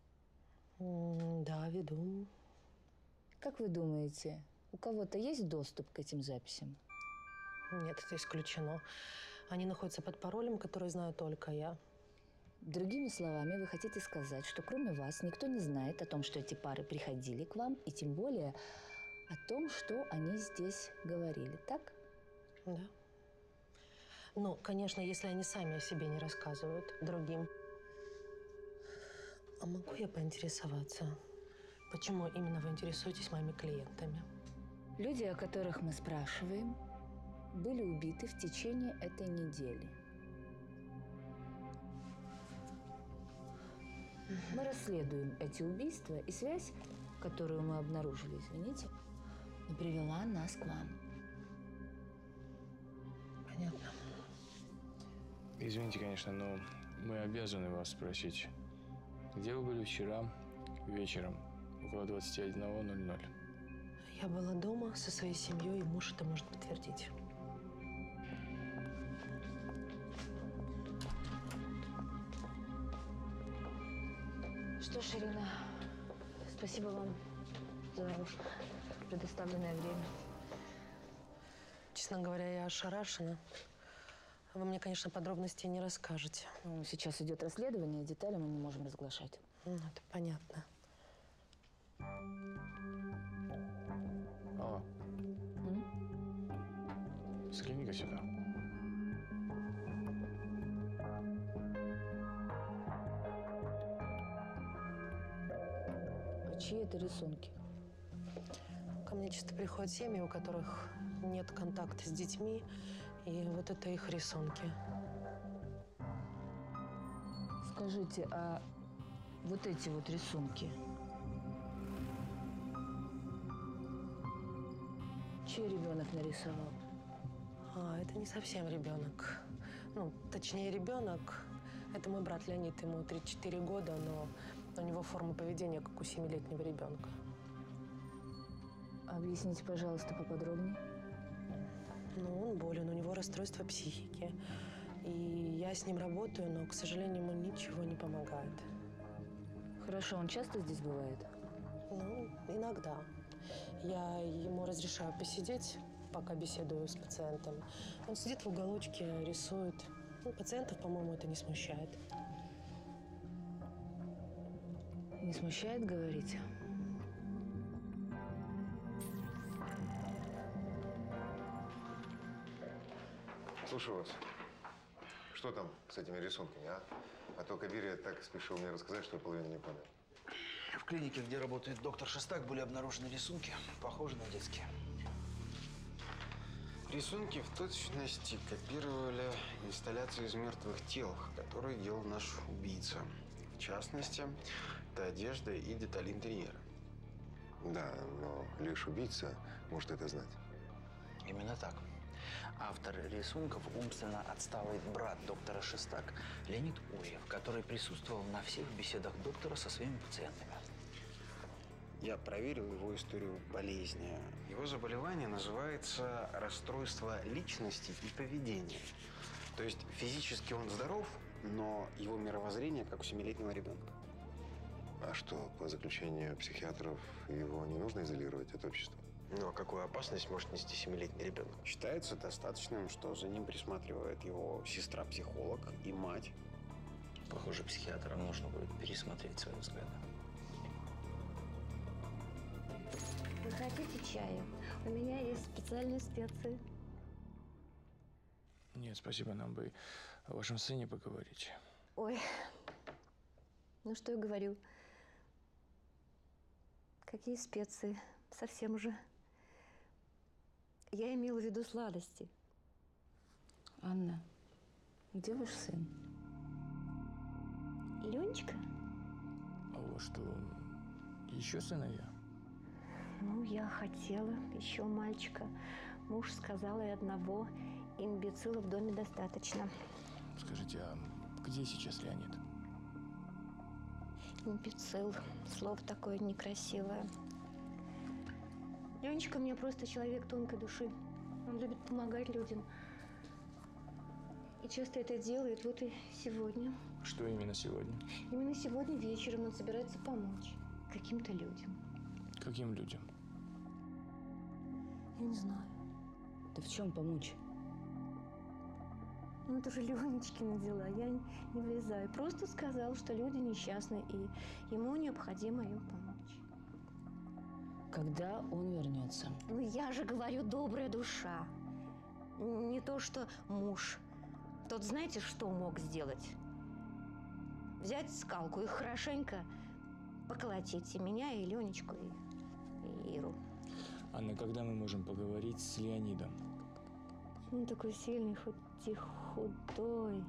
Да, веду. Как вы думаете, у кого-то есть доступ к этим записям? Нет, это исключено. Они находятся под паролем, который знаю только я. Другими словами, вы хотите сказать, что кроме вас никто не знает о том, что эти пары приходили к вам, и тем более о том, что они здесь говорили, так? Да. Ну, конечно, если они сами о себе не рассказывают другим. А могу я поинтересоваться, почему именно вы интересуетесь моими клиентами? Люди, о которых мы спрашиваем, были убиты в течение этой недели. Мы расследуем эти убийства, и связь, которую мы обнаружили, извините, привела нас к вам. Понятно. Извините, конечно, но мы обязаны вас спросить, где вы были вчера вечером, около 21:00? Я была дома со своей семьей, и муж это может подтвердить. Что ж, Ирина, спасибо вам за предоставленное время. Честно говоря, я ошарашена. Вы мне, конечно, подробностей не расскажете. Ну, сейчас идет расследование, детали мы не можем разглашать. Это понятно. Алло. Взгляни-ка сюда. Чьи это рисунки? Ко мне часто приходят семьи, у которых нет контакта с детьми, и вот это их рисунки. Скажите, а вот эти вот рисунки, чей ребенок нарисовал? Это не совсем ребенок. Ну, точнее, ребенок. Это мой брат Леонид, ему 34 года, но у него форма поведения, как у 7-летнего ребенка. Объясните, пожалуйста, поподробнее. Ну, он болен, у него расстройство психики. И я с ним работаю, но, к сожалению, ему ничего не помогает. Хорошо, он часто здесь бывает? Ну, иногда. Я ему разрешаю посидеть, пока беседую с пациентом. Он сидит в уголочке, рисует. Ну, пациентов, по-моему, это не смущает. Не смущает, говорите? Слушаю вас. Что там с этими рисунками, а? А то Кабирия так спешил мне рассказать, что я половину не понял. В клинике, где работает доктор Шестак, были обнаружены рисунки, похожие на детские. Рисунки в точности копировали инсталляции из мертвых тел, которые делал наш убийца. В частности, это одежда и детали интерьера. Да, но лишь убийца может это знать. Именно так. Автор рисунков – умственно отсталый брат доктора Шестак, Леонид Ульев, который присутствовал на всех беседах доктора со своими пациентами. Я проверил его историю болезни. Его заболевание называется расстройство личности и поведения. То есть физически он здоров, но его мировоззрение как у 7-летнего ребенка. А что, по заключению психиатров, его не нужно изолировать от общества? Ну, а какую опасность может нести 7-летний ребенок? Считается достаточным, что за ним присматривает его сестра-психолог и мать. Похоже, психиатрам нужно будет пересмотреть свои взгляды. Вы хотите чаю? У меня есть специальные специи. Нет, спасибо, нам бы о вашем сыне поговорить. Ой, ну что я говорю? Какие специи? Совсем уже. Я имела в виду сладости. Анна, где ваш сын? Ленечка? А у вас что, еще сыновья? Ну, я хотела еще мальчика. Муж сказал, и одного имбецила в доме достаточно. Скажите, а где сейчас Леонид? Имбецил. Слово такое некрасивое. Ленечка мне просто человек тонкой души. Он любит помогать людям. И часто это делает. Вот и сегодня. Что именно сегодня? Именно сегодня вечером он собирается помочь каким-то людям. Каким людям? Я не знаю. Да в чем помочь? Ну, это же Ленечкины дела. Я не влезаю. Просто сказал, что люди несчастны, и ему необходимо им помочь. Когда он вернется? Ну, я же говорю, добрая душа. Не то, что муж. Тот, знаете, что мог сделать? Взять скалку и хорошенько поколотить и меня, и Ленечку, и Иру. Анна, когда мы можем поговорить с Леонидом? Он такой сильный, хоть и худой.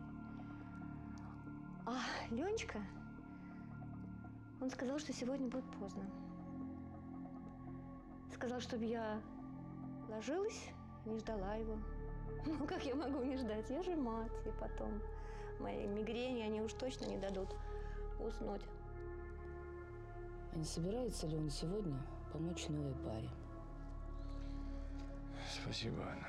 А Ленечка, он сказал, что сегодня будет поздно. Сказал, чтобы я ложилась, не ждала его. Ну, как я могу не ждать? Я же мать, и потом мои мигрени, они уж точно не дадут уснуть. А не собирается ли он сегодня помочь новой паре? Спасибо, Анна.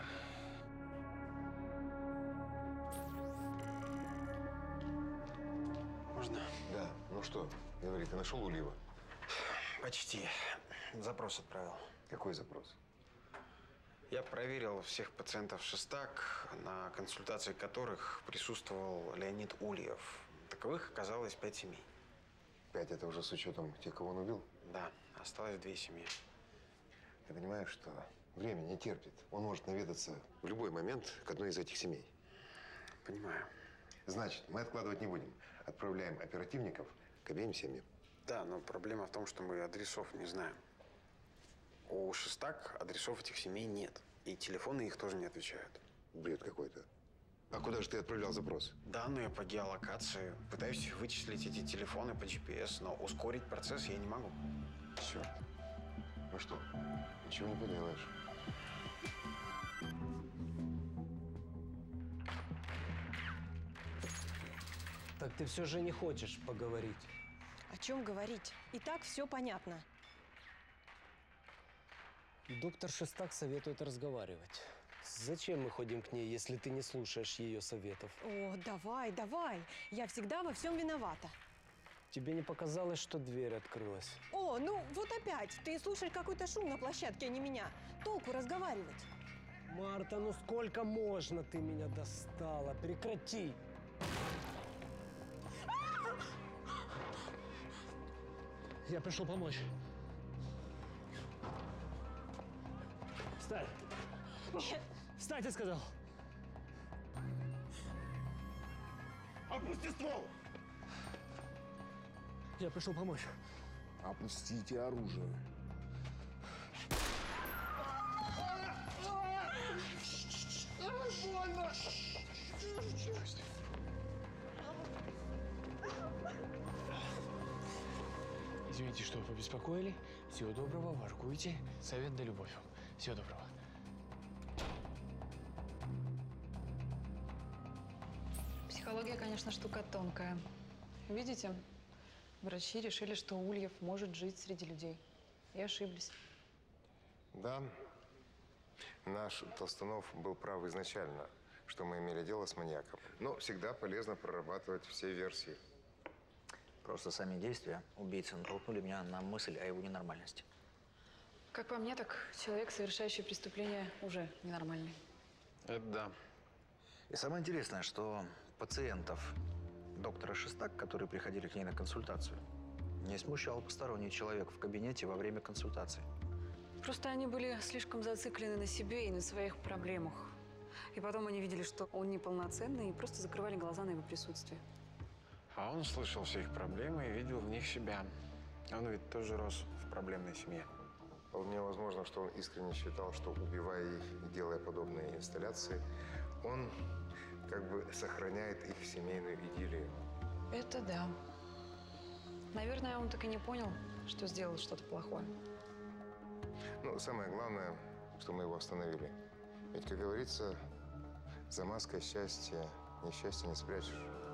Можно? Да. Ну что, говори, ты нашел Ульева? Почти. Запрос отправил. Какой запрос? Я проверил всех пациентов Шестак, на консультации которых присутствовал Леонид Ульев. Таковых оказалось 5 семей. 5 – это уже с учетом тех, кого он убил? Да, осталось 2 семьи. Ты понимаешь, что время не терпит. Он может наведаться в любой момент к одной из этих семей. Понимаю. Значит, мы откладывать не будем. Отправляем оперативников к обеим семьям. Да, но проблема в том, что мы адресов не знаем. У Шестак адресов этих семей нет. И телефоны их тоже не отвечают. Бред какой-то. А куда же ты отправлял запрос? Да, но я по геолокации. Пытаюсь вычислить эти телефоны по GPS, но ускорить процесс я не могу. Черт. Ну что, ничего не поделаешь. Так ты все же не хочешь поговорить? О чем говорить? И так все понятно. Доктор Шестак советует разговаривать. Зачем мы ходим к ней, если ты не слушаешь ее советов? О, давай, давай. Я всегда во всем виновата. Тебе не показалось, что дверь открылась? О, ну вот опять. Ты слушаешь какой-то шум на площадке, а не меня. Толку разговаривать. Марта, ну сколько можно? Ты меня достала. Прекрати. Я пришел помочь. Встань. Нет. Встань, ты сказал. Опусти ствол! Я пришел помочь. Опустите оружие. Больно! Извините, что побеспокоили. Всего доброго, воркуйте. Совет да любовь. Всего доброго. Психология, конечно, штука тонкая. Видите, врачи решили, что Ульев может жить среди людей. И ошиблись. Да, наш Толстунов был прав изначально, что мы имели дело с маньяком. Но всегда полезно прорабатывать все версии. Просто сами действия убийцы натолкнули меня на мысль о его ненормальности. Как по мне, так человек, совершающий преступление, уже ненормальный. Это да. И самое интересное, что пациентов доктора Шестак, которые приходили к ней на консультацию, не смущал посторонний человек в кабинете во время консультации. Просто они были слишком зациклены на себе и на своих проблемах. И потом они видели, что он неполноценный, и просто закрывали глаза на его присутствие. А он слышал все их проблемы и видел в них себя. Он ведь тоже рос в проблемной семье. Вполне возможно, что он искренне считал, что, убивая их и делая подобные инсталляции, он как бы сохраняет их семейную идиллию. Это да. Наверное, он так и не понял, что сделал что-то плохое. Ну, самое главное, что мы его остановили. Ведь, как говорится, за маской счастья несчастье не спрячешь.